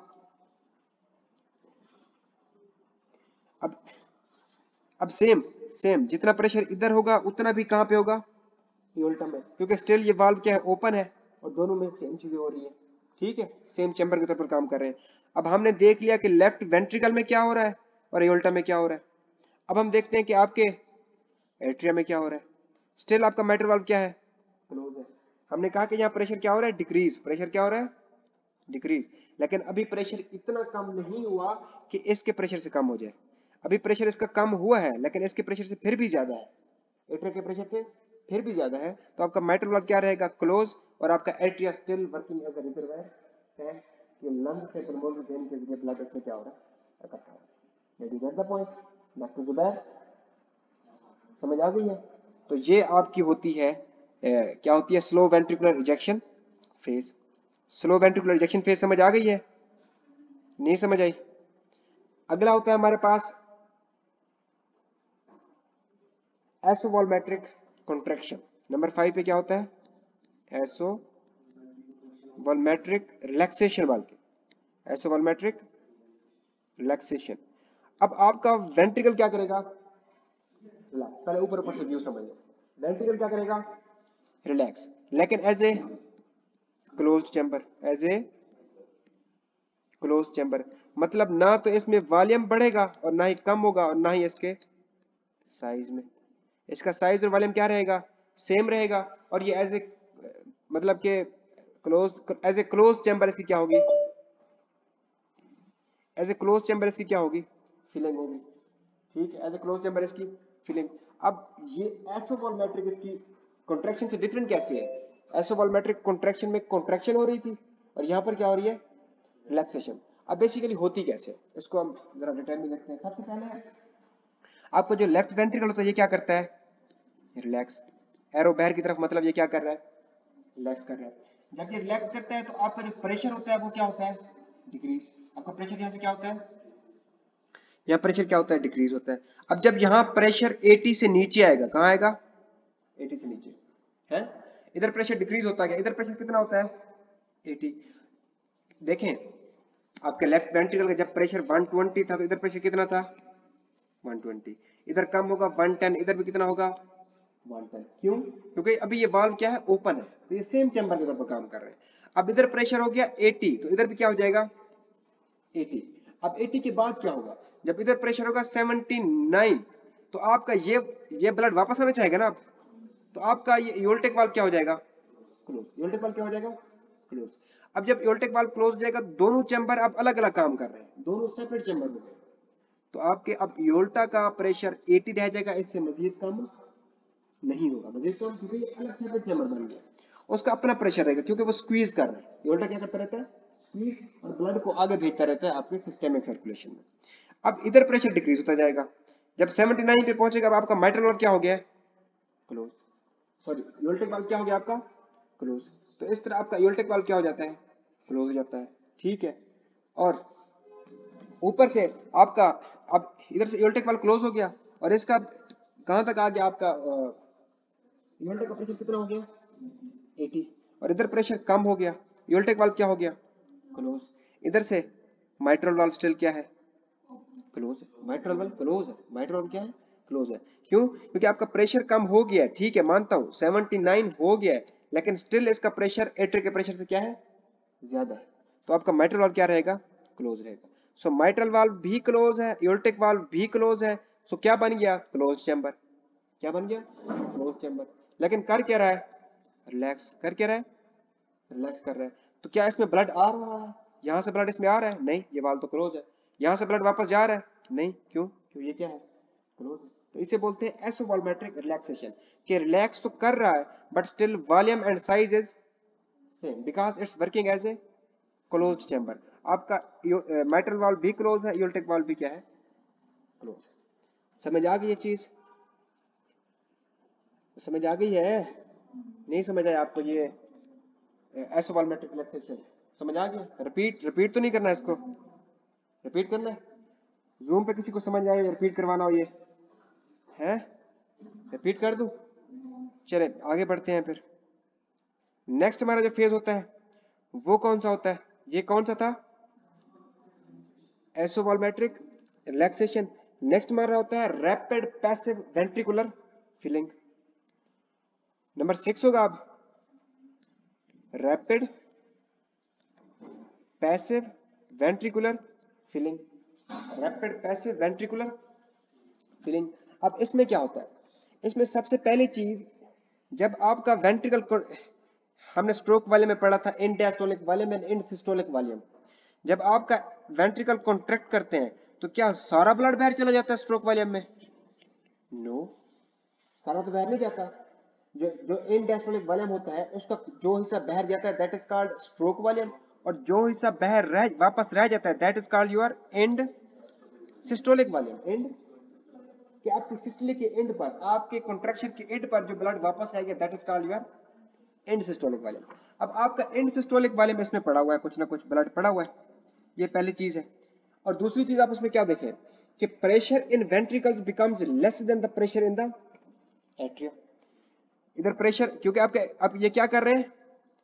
अब अब सेम सेम जितना प्रेशर इधर होगा उतना भी कहां पे होगा, यूल्टम में, क्योंकि स्टिल ये वाल्व क्या है, ओपन है, और दोनों में सेम चीजें हो रही है, ठीक है, सेम चैम्बर के तौर पर काम कर रहे हैं। अब हमने देख लिया कि लेफ्ट वेंट्रिकल में क्या हो रहा है और एयोल्टा में क्या हो रहा है। अब हम देखते हैं कि आपके एट्रिया में क्या हो रहा है। स्टिल आपका मिट्रल वाल्व क्या है, क्लोज है। हमने कहा कि यहाँ प्रेशर क्या हो रहा है, डिक्रीज, प्रेशर क्या हो रहा है, डिक्रीज। लेकिन अभी प्रेशर इतना कम नहीं हुआ कि इसके प्रेशर से कम हो जाए, अभी प्रेशर इसका कम हुआ है, लेकिन इसके प्रेशर से फिर भी ज्यादा है, एट्रिया के प्रेशर से फिर भी ज्यादा है। तो आपका मिट्रल वाल्व क्या रहेगा, क्लोज, और आपका atria still working as a reservoir है कि लंग से पल्मोनरी वेन के जरिए ब्लड इससे क्या हो रहा है, इकट्ठा हो रहा है। You get the point, doctor Zubair, समझ आ गई है। तो ये आपकी होती है ए, क्या होती है, slow ventricular ejection phase. Slow ventricular ejection phase समझ आ गई है, नहीं समझ आई। अगला होता है हमारे पास एसोवॉल्मेट्रिक कॉन्ट्रैक्शन। नंबर फाइव पे क्या होता है, एसोवॉल्मेट्रिक रिलैक्सेशन वाल के, एसोवॉल्मेट्रिक रिलैक्सेशन। अब आपका वेंट्रिकल क्या करेगा, पहले ऊपर ऊपर से व्यू समझिए। वेंट्रिकल क्या करेगा, रिलैक्स, लेकिन as a closed chamber, as a close chamber, मतलब ना तो इसमें वॉल्यूम बढ़ेगा और ना ही कम होगा और ना ही इसके साइज में, इसका साइज और वॉल्यूम क्या रहेगा, सेम रहेगा। और ये एज ए मतलब के close, as a close chamber इसकी क्या होगी, एज ए क्लोज चैम्बर इसकी क्या होगी, फिलिंग होगी, ठीक है, एज ए क्लोज चैम्बर इसकी फिलिंग। अब ये एसोवॉल्मेट्रिक इसकी कॉन्ट्रैक्शन से डिफरेंट कैसे है, एसोवॉल्मेट्रिक कॉन्ट्रैक्शन में कॉन्ट्रैक्शन हो रही थी और यहाँ पर क्या हो रही है, रिलैक्सेशन। अब बेसिकली होती कैसे, इसको हम जरा डिटेल में देखते हैं। सबसे पहले आपको जो लेफ्ट वेंट्रिकल होता है ये क्या करता है, रिलैक्स, एरो बाहर की तरफ, मतलब ये क्या कर रहा है, रिलैक्स कर रहा है। जब ये रिलैक्स करता है तो आपका जो प्रेशर होता है वो क्या होता है, डिक्रीज। आपका प्रेशर यहाँ से क्या होता है, यहाँ प्रेशर क्या होता है, डिक्रीज होता है। अब जब यहाँ प्रेशर अस्सी से नीचे आएगा, कहाँ आएगा, अस्सी से नीचे है, इधर प्रेशर डिक्रीज होता है, इधर प्रेशर कितना होता है, अस्सी। देखें आपके लेफ्ट वेंट्रिकल का जब प्रेशर एक सौ बीस था तो इधर प्रेशर कितना था, एक सौ बीस, इधर कम होगा एक सौ दस, इधर भी कितना होगा, एक सौ दस। क्यों, क्योंकि अभी ये वाल्व क्या है, ओपन है, तो ये सेम चैम्बर के ऊपर काम कर रहे हैं। अब इधर प्रेशर हो गया अस्सी, तो इधर भी क्या हो जाएगा, अस्सी। अब अस्सी के बाद क्या होगा, जब इधर प्रेशर होगा उन्यासी, तो आपका ये ये ब्लड वापस आना चाहेगा ना, अब तो आपका ये एयोल्टिक वाल्व क्या हो जाएगा, क्लोज। एयोल्टिक वाल्व क्या हो जाएगा, क्लोज। अब जब एयोल्टिक वाल्व क्लोज हो जाएगा, दोनों चैम्बर अब अलग अलग काम कर रहे हैं, दोनों सेपरेट चैम्बर हो गए, तो आपके अब एयोल्टा का प्रेशर अस्सी रह जाएगा, इससे मजीद कम नहीं होगा, मजीद कम, क्योंकि ये अलग सेपरेट चैम्बर बन गया, उसका अपना प्रेशर रहेगा, क्योंकि वो स्क्वीज कर रहा है। एयोल्टा क्या करता रहता है, स्क्वीज, और ब्लड को आगे भेजता रहता है आपके सिस्टमिक सर्कुलेशन में। अब इधर प्रेशर डिक्रीज होता जाएगा, जब उन्यासी पे पहुंचेगा, अब आपका मिट्रल वाल्व क्या हो गया है, क्लोज, सॉरी एयोल्टिक वाल्व क्या हो गया आपका, क्लोज। तो इस तरह आपका एयोल्टिक वाल्व क्या हो जाता है, क्लोज हो जाता है, ठीक है। और ऊपर से आपका अब इधर से एयोल्टिक वाल्व क्लोज हो गया, और इसका कहां तक आ गया आपका, एयोल्टिक का प्रेशर कितना हो गया, अस्सी, और इधर प्रेशर कम हो गया, एयोल्टिक वाल्व क्या हो गया, क्लोज। इधर से मिट्रल वाल्व स्टिल क्या है, क्लोज है, मिट्रल वाल्व क्लोज है, मिट्रल वाल्व क्या है, क्लोज है। क्यों, क्योंकि आपका प्रेशर कम हो गया, ठीक है, मानता हूं उन्यासी हो गया है, लेकिन स्टिल इसका प्रेशर एट्रिया के प्रेशर से क्या है, ज्यादा है, तो आपका मिट्रल वाल्व क्या रहेगा, क्लोज रहेगा। सो मिट्रल वाल्व भी क्लोज है, एयोल्टिक वाल्व भी क्लोज है, सो क्या बन गया, क्लोज चैम्बर, क्या बन गया, क्लोज चैम्बर। लेकिन कर क्या रहा है, रिलैक्स, कर क्या रहा है, रिलैक्स कर रहा है। तो क्या इसमें ब्लड आ रहा है, यहां से ब्लड इसमें आ रहा है, नहीं, ये वाल्व तो क्लोज है। यहां से ब्लड वापस जा रहा है, नहीं, क्यों, क्यों ये क्या है, क्लोज है। तो इसे बोलते हैं एसोवॉल्यूमेट्रिक रिलैक्सेशन, कि रिलैक्स तो कर रहा है but still volume and size is same because it's working as a closed chamber. आपका माइट्रल वाल्व भी क्लोज है, यूल्टिक वाल्व भी क्या है, क्लोज। समझ आ गई ये चीज? समझ आ गई है? नहीं समझ आया आपको ये एसोवॉल्यूमेट्रिक रिलैक्सेशन? समझ आ गया? रिपीट रिपीट तो नहीं करना है इसको, रिपीट करना है। जूम पे किसी को समझ आए रिपीट करवाना हो ये है, रिपीट कर दूं? चले आगे बढ़ते हैं फिर। नेक्स्ट हमारा जो फेज होता है वो कौन सा होता है? ये कौन सा था? एसोवॉल्यूमेट्रिक रिलैक्सेशन। नेक्स्ट हमारा होता है rapid passive ventricular filling. Number six होगा अब rapid passive ventricular filling. Rapid passive ventricular filling. अब इसमें क्या होता है? इसमें सबसे पहली चीज, जब आपका वेंट्रिकल, हमने स्ट्रोक वाले में पढ़ा था end diastolic volume and end systolic volume, जब आपका वेंट्रिकल कॉन्ट्रैक्ट करते हैं तो क्या सारा ब्लड बाहर चला जाता है स्ट्रोक वॉल्यूम में? No no. सारा तो बाहर नहीं जाता। जो जो इन डायस्टोलिक वॉल्यूम होता है उसका जो हिस्सा बाहर जाता है that is called stroke volume, और जो हिस्सा बाहर रह वापस रह जाता है that is called your end systolic volume. And कि आपकी सिस्टोलिक के एंड पर, आपके कॉन्ट्रैक्शन के एंड पर जो ब्लड वापस आएगा that is called your end systolic volume. अब आपका एंड सिस्टोलिक वॉल्यूम इसमें पड़ा हुआ है, कुछ ना कुछ ब्लड पड़ा हुआ है, ये पहली चीज है। और दूसरी चीज आप इसमें क्या देखें कि pressure in ventricles becomes less than the pressure in the atria. इधर प्रेशर, क्योंकि आपके अब ये क्या कर रहे हैं,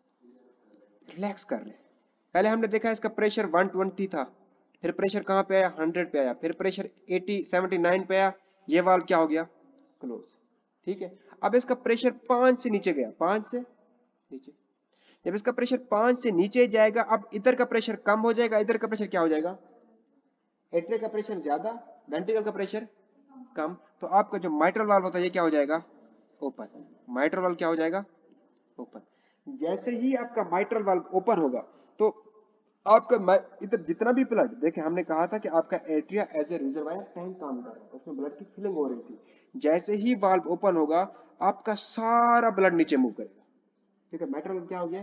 रिलैक्स कर रहे हैं। पहले हमने देखा इसका प्रेशर वन ट्वेंटी था, फिर प्रेशर कहां पे आया, हंड्रेड पे आया, फिर प्रेशर एटी सेवेंटी नाइन पे आया, ये वाल्व क्या हो गया, क्लोज। ठीक है, अब इसका प्रेशर पांच से नीचे गया, पांच से नीचे। जब इसका प्रेशर पांच से नीचे जाएगा, अब इधर का प्रेशर कम हो जाएगा, इधर का प्रेशर क्या हो जाएगा, एट्रिया का प्रेशर ज्यादा, वेंट्रिकल का प्रेशर कम, तो आपका जो माइट्रल वाल्व होता है ये क्या हो जाएगा, ओपन। माइट्रल वाल्व क्या हो जाएगा, ओपन। जैसे ही आपका माइट्रल वाल्व ओपन होगा तो आपका इधर जितना भी ब्लड, देखिए हमने कहा था कि आपका atria as a reservoir tank काम कर रहा है, उसमें ब्लड की फिलिंग हो रही थी। जैसे ही वाल्व ओपन होगा आपका सारा ब्लड नीचे मूव करेगा। ठीक है, माइट्रल वाल्व क्या हो गया,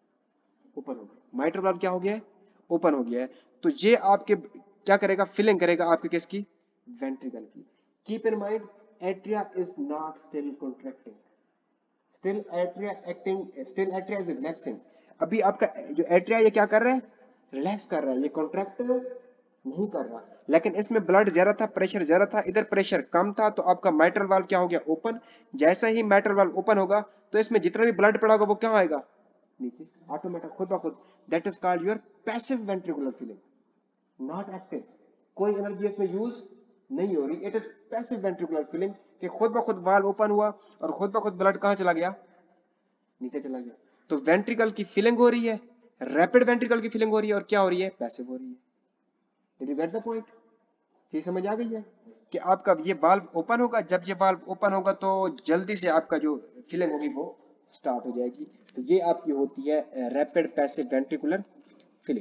ओपन हो गया। माइट्रल वाल्व क्या हो गया है, ओपन हो गया है। तो ये आपके क्या करेगा, फिलिंग करेगा आपके किसकी, वेंट्रिकल की। Keep in mind atria is not still contracting, still atria acting, still atria is relaxing. अभी आपका जो एट्रिया ये क्या कर रहा है, रिलैक्स कर रहा है, ये कॉन्ट्रैक्ट नहीं कर रहा। लेकिन इसमें ब्लड ज्यादा था, प्रेशर ज्यादा था, इधर प्रेशर कम था, तो आपका माइट्रल वाल्व क्या हो गया, ओपन। जैसा ही माइट्रल वाल्व ओपन होगा तो इसमें जितना भी ब्लड पड़ा होगा वो क्या आएगा, नीचे, ऑटोमेटिक, खुद ब खुद। That is called your passive ventricular filling, not active. कोई एनर्जी इसमें यूज नहीं हो रही, it is passive ventricular filling, कि खुद ब खुद वाल्व ओपन हुआ और खुद ब खुद ब्लड कहां चला गया, नीचे चला गया। तो वेंट्रिकल की फिलिंग हो रही है, रैपिड वेंट्रिकल की फिलिंग हो रही है, और क्या हो रही है, पैसिव हो रही है। Did you get the point? चीज समझ आ गई है कि आपका ये वाल्व ओपन होगा, जब ये वाल्व ओपन होगा तो जल्दी से आपका जो फिलिंग होगी वो स्टार्ट हो जाएगी। तो ये आपकी होती है रैपिड पैसिव वेंट्रिकुलर फिलिंग।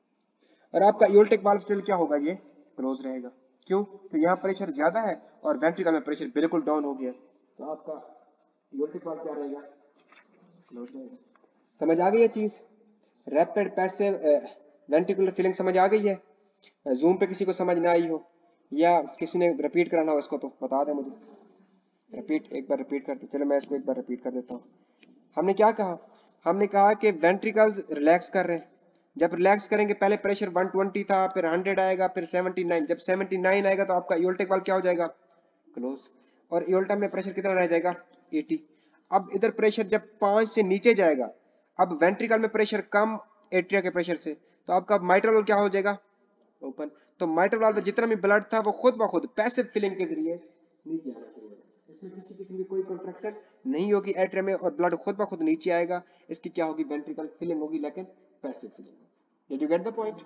और आपका यूल्टिक वाल्व स्टिल क्या होगा, ये क्लोज रहेगा। क्यों? तो यहाँ प्रेशर ज्यादा है और वेंट्रिकल में प्रेशर बिल्कुल डाउन हो गया, तो आपका यूल्टिक वाल्व क्या रहेगा, क्लोज रहेगा। समझ आ गई है चीज? रैपिड पैसिव वेंट्रिकुलर फिलिंग समझ आ गई है? जूम पे किसी को समझ ना आई हो या किसी ने रिपीट कराना हो इसको तो बता दे मुझे, रिपीट एक बार रिपीट कर दो। चलो मैं इसको एक बार रिपीट कर देता हूँ। हमने क्या कहा, हमने कहा कि वेंट्रिकल्स रिलैक्स कर रहे हैं। जब रिलैक्स करेंगे पहले प्रेशर वन ट्वेंटी था, फिर हंड्रेड आएगा, फिर सेवेंटी नाइन। जब सेवेंटी नाइन आएगा तो आपका यूल्टिक वाल्व क्या हो जाएगा, क्लोज। और यूल्टा में प्रेशर कितना रह जाएगा, एटी। अब इधर प्रेशर जब पांच से नीचे जाएगा, अब वेंट्रिकल में प्रेशर कम एट्रिया के प्रेशर से, तो आपका माइट्रल वाल्व क्या हो जाएगा, ओपन। तो माइट्रल वाल्व में जितना भी ब्लड था वो खुद ब खुद पैसिव फिलिंग के जरिए नीचे आना शुरू हो जाएगा। इसमें किसी किस्म की कोई कॉन्ट्रैक्शन नहीं होगी एट्रिया में, और ब्लड खुद ब खुद नीचे आएगा। इसकी क्या होगी, वेंट्रिकल फिलिंग होगी, लेकिन passive filling. Did you get the point?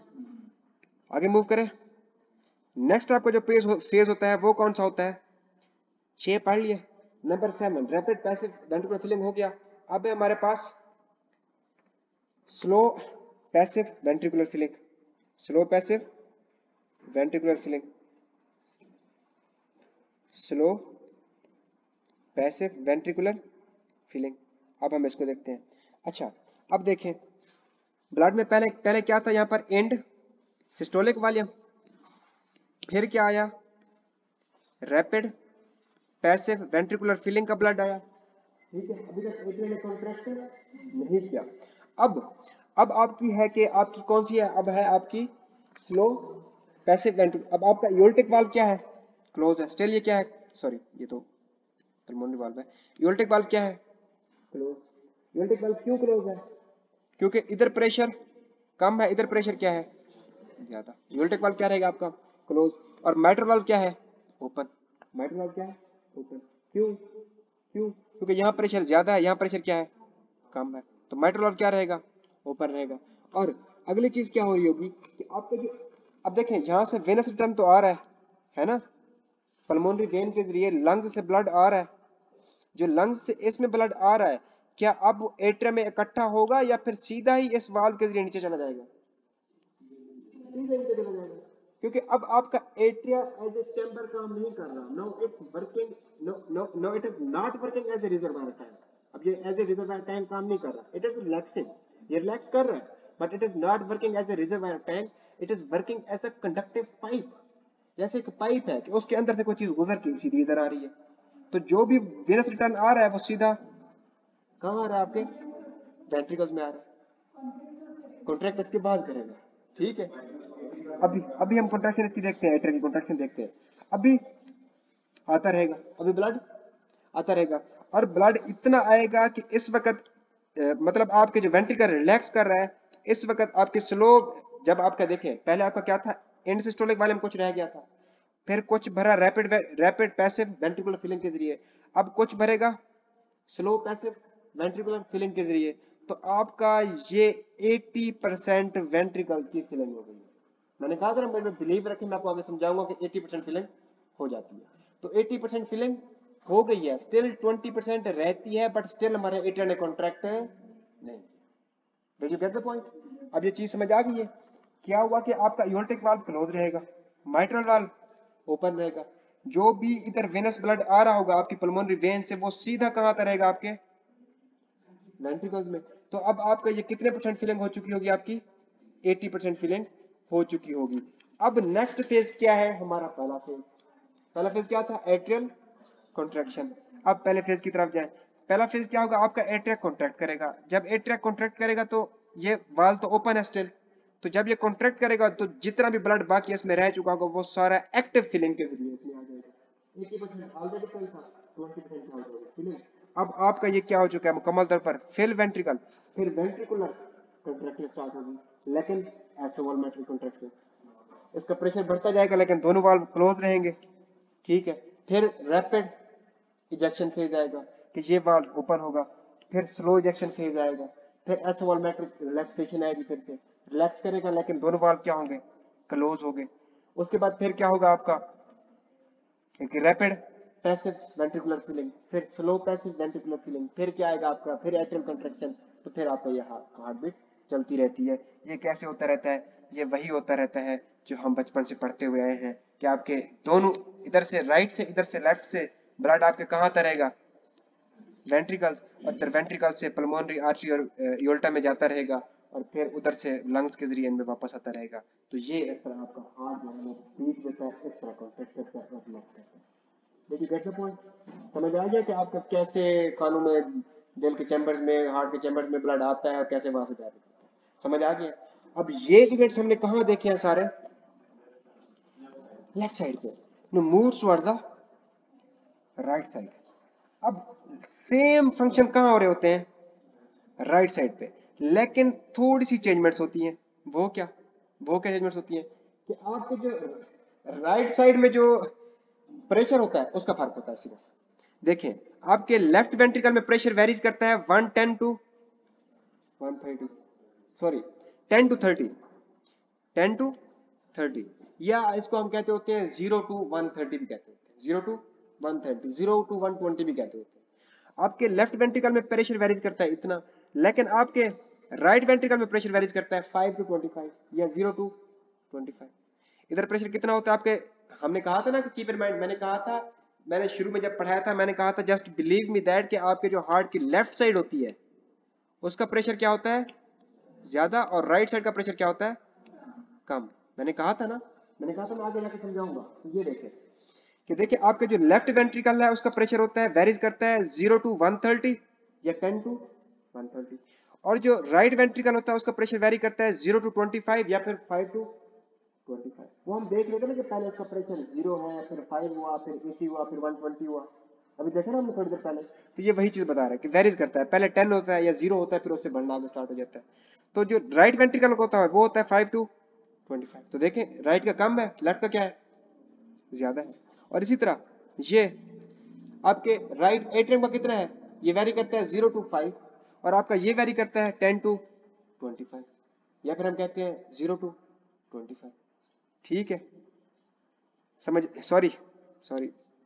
आगे मूव करें। नेक्स्ट आपका जो फेज हो, फेज होता है वो कौन सा होता है, छह पढ़ लिए। Number seven rapid passive ventricular filling हो गया। अब है हमारे पास slow passive ventricular filling. Slow passive ventricular filling. Slow passive ventricular filling. अब हम इसको देखते हैं। अच्छा, अब देखें ब्लड में पहले पहले क्या था, यहाँ पर एंड सिस्टोलिक वॉल्यूम, फिर क्या आया, रैपिड पैसिव वेंट्रिकुलर फिलिंग का ब्लड आया। ठीक है, अभी तक एट्रिया ने कॉन्ट्रैक्ट नहीं किया। अब अब आपकी है कि आपकी कौन सी है, अब है आपकी स्लो पैसिव वेंट्रिकुलर। अब आपका एओर्टिक वाल्व क्या है, क्लोज है स्टिल। ये क्या है, सॉरी ये तो पल्मोनरी वाल्व है। एओर्टिक वाल्व क्या है, क्लोज। एओर्टिक वाल्व क्यों क्लोज है, क्योंकि इधर प्रेशर कम है, इधर प्रेशर क्या है, ज्यादा। एओर्टिक वाल्व क्या रहेगा आपका, क्लोज। और माइट्रल वाल्व क्या है, ओपन। माइट्रल वाल्व क्या है, ओपन। क्यों क्यों क्योंकि यहाँ प्रेशर ज्यादा है, यहाँ प्रेशर क्या है, कम है, तो माइट्रल वाल्व क्या रहेगा, ओपन रहेगा। और अगली चीज क्या हो रही होगी कि आपका जो, अब देखें यहाँ से वेनस रिटर्न तो आ रहा है है ना, पल्मोनरी वेन के जरिए लंग्स से ब्लड आ रहा है। जो लंग्स से इसमें ब्लड आ रहा है, क्या अब एट्रियम में इकट्ठा होगा या फिर सीधा ही इस वाल्व के जरिए नीचे चला जाएगा, सीधे नीचे चला जाएगा। क्योंकि अब आपका एट्रिया एज ए चैम्बर काम नहीं कर रहा। No it's working, no no no it is not working as a reservoir tank. अब ये एज ए रिजर्वायर टैंक काम नहीं कर रहा, इट इज रिलैक्सिंग, ये रिलैक्स कर रहा है, but it is not working as a reservoir tank, it is working as a conductive pipe. जैसे एक पाइप है कि उसके अंदर से कोई चीज गुजर के सीधी इधर आ रही है, तो जो भी वेनस रिटर्न आ रहा है वो सीधा कहाँ आ रहा है, आपके वेंट्रिकल्स में आ रहा है। कॉन्ट्रैक्ट इसके बाद करेगा। ठीक है, अभी अभी हम कॉन्ट्रैक्शन इसकी देखते हैं, एट्रिया की कॉन्ट्रैक्शन देखते हैं। अभी आता रहेगा, अभी ब्लड आता रहेगा, और ब्लड इतना आएगा कि इस वक्त अ, मतलब आपके जो वेंट्रिकल रिलैक्स कर रहा है, इस वक्त आपके स्लो, जब आपका देखें पहले आपका क्या था, एंड सिस्टोलिक वॉल्यूम कुछ रह गया था, फिर कुछ भरा rapid rapid passive ventricular filling के जरिए, अब कुछ भरेगा स्लो पैसिव वेंट्रिकुलर फिलिंग के जरिए। तो आपका ये अस्सी परसेंट वेंट्रिकल की फिलिंग हो गई है। मैंने कहा था मैं बिलीव रखें, मैं आपको आगे समझाऊंगा कि अस्सी परसेंट फिलिंग हो जाती है। तो अस्सी परसेंट फिलिंग हो गई है, स्टिल बीस परसेंट रहती है, बट स्टिल हमारे एट्रिया ने कॉन्ट्रैक्ट नहीं। Did you get the point? अब ये चीज समझ आ गई है। क्या हुआ कि आपका एओर्टिक वाल्व क्लोज रहेगा, माइट्रल वाल्व ओपन रहेगा। जो भी इधर वेनस ब्लड आ रहा होगा आपकी पल्मोनरी वेन से, वो सीधा कहां आता रहेगा, आपके वेंट्रिकल्स में। तो अब आपका ये कितने परसेंट फिलिंग हो चुकी होगी, आपकी अस्सी परसेंट फिलिंग हो चुकी होगी। अब नेक्स्ट फेज क्या है हमारा, पहला फेज। पहला फेज क्या था, एट्रियल कॉन्ट्रैक्शन। अब पहले फेज की तरफ जाए। पहला फेज क्या होगा, आपका एट्रिया कॉन्ट्रैक्ट करेगा। जब एट्रिया कॉन्ट्रैक्ट करेगा तो ये वाल्व तो ओपन है स्टिल, तो जब ये कॉन्ट्रैक्ट करेगा तो जितना भी ब्लड बाकी इसमें रह चुका होगा वो सारा एक्टिव फिलिंग के जरिए इसमें आ जाएगा। अस्सी परसेंट ऑलरेडी फिल था, बीस परसेंट हो जाएगा फिलिंग। अब आपका ये क्या हो चुका है मुकम्मल तौर पर, फिल वेंट्रिकल, फिर वेंट्रिकुलर कॉन्ट्रैक्शन स्टार्ट होगी, लेकिन ऐसे वॉल्यूमेट्रिक कॉन्ट्रैक्शन, इसका प्रेशर बढ़ता जाएगा लेकिन दोनों वाल्व क्लोज रहेंगे। ठीक है, फिर रैपिड इजेक्शन फेज आएगा कि ये वाल्व ओपन होगा, फिर स्लो इजेक्शन फेज आएगा, फिर ऐसे वॉल्यूमेट्रिक रिलैक्सेशन आएगी, फिर से रिलैक्स करेगा लेकिन दोनों वाल्व क्या होंगे, क्लोज होंगे। उसके बाद फिर क्या होगा आपका, एक रैपिड पैसिव वेंट्रिकुलर फिलिंग, फिर स्लो पैसिव वेंट्रिकुलर फिलिंग, फिर क्या आएगा आपका, फिर एट्रियल कंट्रैक्शन। तो फिर आपका ये हार्ट बीट चलती रहती है। ये कैसे होता रहता है, ये वही होता रहता है जो हम बचपन से पढ़ते हुए आए हैं कि आपके दोनों इधर से राइट से इधर से लेफ्ट से ब्लड आपके कहाँ आता रहेगा, वेंट्रिकल्स, और इधर वेंट्रिकल से पल्मोनरी आर्टरी और एओर्टा में जाता रहेगा, और फिर उधर से लंग्स के जरिए इनमें वापस आता रहेगा। तो ये इस तरह आपका हार्ट जो है बीट देता है, इस तरह कॉन्ट्रैक्ट करता है और रिलैक्स करता है। देखिए गेट द पॉइंट, समझ आ गया कि आपका कैसे कानों में, दिल के चैम्बर्स में, हार्ट के चैम्बर्स में ब्लड आता है और कैसे वहां से जारी करता है, समझ आ गया। अब ये इवेंट्स हमने कहाँ देखे हैं सारे, लेफ्ट साइड पे, no moves toward the right side. अब सेम फंक्शन कहाँ हो रहे होते हैं, राइट साइड पे, लेकिन थोड़ी सी चेंजमेंट्स होती हैं। वो क्या, वो क्या चेंजमेंट्स होती हैं कि आपके जो राइट साइड में जो प्रेशर होता है उसका फर्क होता है सिर्फ। देखें आपके लेफ्ट वेंट्रिकल में प्रेशर वेरीज करता है one ten to one thirty, sorry ten to thirty, ten to thirty, या इसको हम कहते होते हैं जीरो टू वन थर्टी भी कहते होते हैं, zero to one thirty, zero to one twenty भी कहते होते हैं। आपके लेफ्ट वेंट्रिकल में प्रेशर वेरीज करता है इतना, लेकिन आपके राइट वेंट्रिकल में प्रेशर वेरीज करता है फाइव टू ट्वेंटी फाइव या जीरो टू ट्वेंटी फाइव। इधर प्रेशर कितना होता है आपके, हमने कहा था ना कि कीप इन माइंड, मैंने कहा था मैंने शुरू में जब पढ़ाया था मैंने कहा था जस्ट बिलीव मी दैट कि आपके जो हार्ट की लेफ्ट साइड होती है उसका प्रेशर क्या होता है ज्यादा और राइट साइड का प्रेशर क्या होता है कम। मैंने कहा था ना, मैंने कहा था मैं आगे जाके समझाऊंगा। तो ये देखें कि देखिए आपके जो लेफ्ट वेंट्रिकल है उसका प्रेशर होता है वेरीज करता है जीरो टू वन थर्टी या टेन टू वन थर्टी, और जो राइट वेंट्रिकल होता है उसका प्रेशर वेरी करता है जीरो टू ट्वेंटी फाइव या फिर फाइव टू ट्वेंटी फाइव। वो हम देख लेते ना कि पहले उसका प्रेशर जीरो है, फिर फाइव हुआ, फिर एटी हुआ, फिर वन ट्वेंटी हुआ। अभी देखा ना हमने थोड़ी देर पहले। तो ये वही चीज बता रहा है कि वेरीज करता है, पहले टेन होता है या जीरो होता है, फिर उससे बढ़ना आगे स्टार्ट हो जाता है। तो जो राइट वेंट्रिकल होता है वो होता है फाइव टू ट्वेंटी फाइव। तो देखें राइट का कम है, लेफ्ट का क्या है ज्यादा है। और इसी तरह ये आपके राइट एट्रियम का कितना है, ये वेरी करता है जीरो टू फाइव, और आपका ये वेरी करता है टेन टू ट्वेंटी फाइव, या फिर हम कहते हैं जीरो टू ट्वेंटी फाइव। ठीक है, समझ, सॉरी सॉरी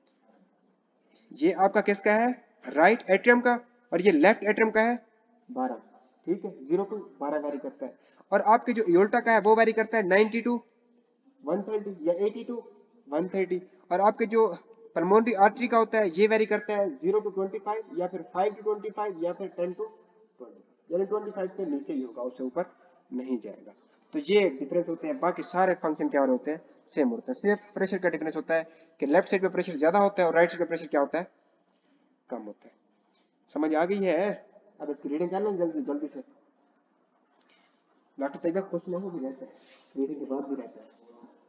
ये आपका किसका है राइट एट्रियम का, और ये लेफ्ट एट्रियम का है बारह। ठीक है, जीरो टू बारह वेरी करता है। और आपके जो एओर्टा का है वो वेरी करता है नाइंटी टू वन थर्टी या एटी टू वन थर्टी, और आपके जो पल्मोनरी आर्टरी का होता है ये वेरी करता है जीरो टू ट्वेंटी फाइव या फिर फाइव टू ट्वेंटी फाइव या फिर टेन टू ट्वेंटी, यानी ट्वेंटी फाइव से नीचे ही होगा, उससे ऊपर नहीं जाएगा। तो ये डिफरेंस होते हैं, बाकी सारे फंक्शन क्या होते हैं सेम होते हैं। सिर्फ प्रेशर का डिफरेंस होता है कि लेफ्ट साइड पे प्रेशर ज्यादा होता है और राइट साइड पे प्रेशर क्या होता है कम होता है। समझ आ गई है? अब इसकी रीडिंग कर लें जल्दी जल्दी से। डॉक्टर तैयब खुश नहीं भी रहता है, रीडिंग के बाद भी रहता है।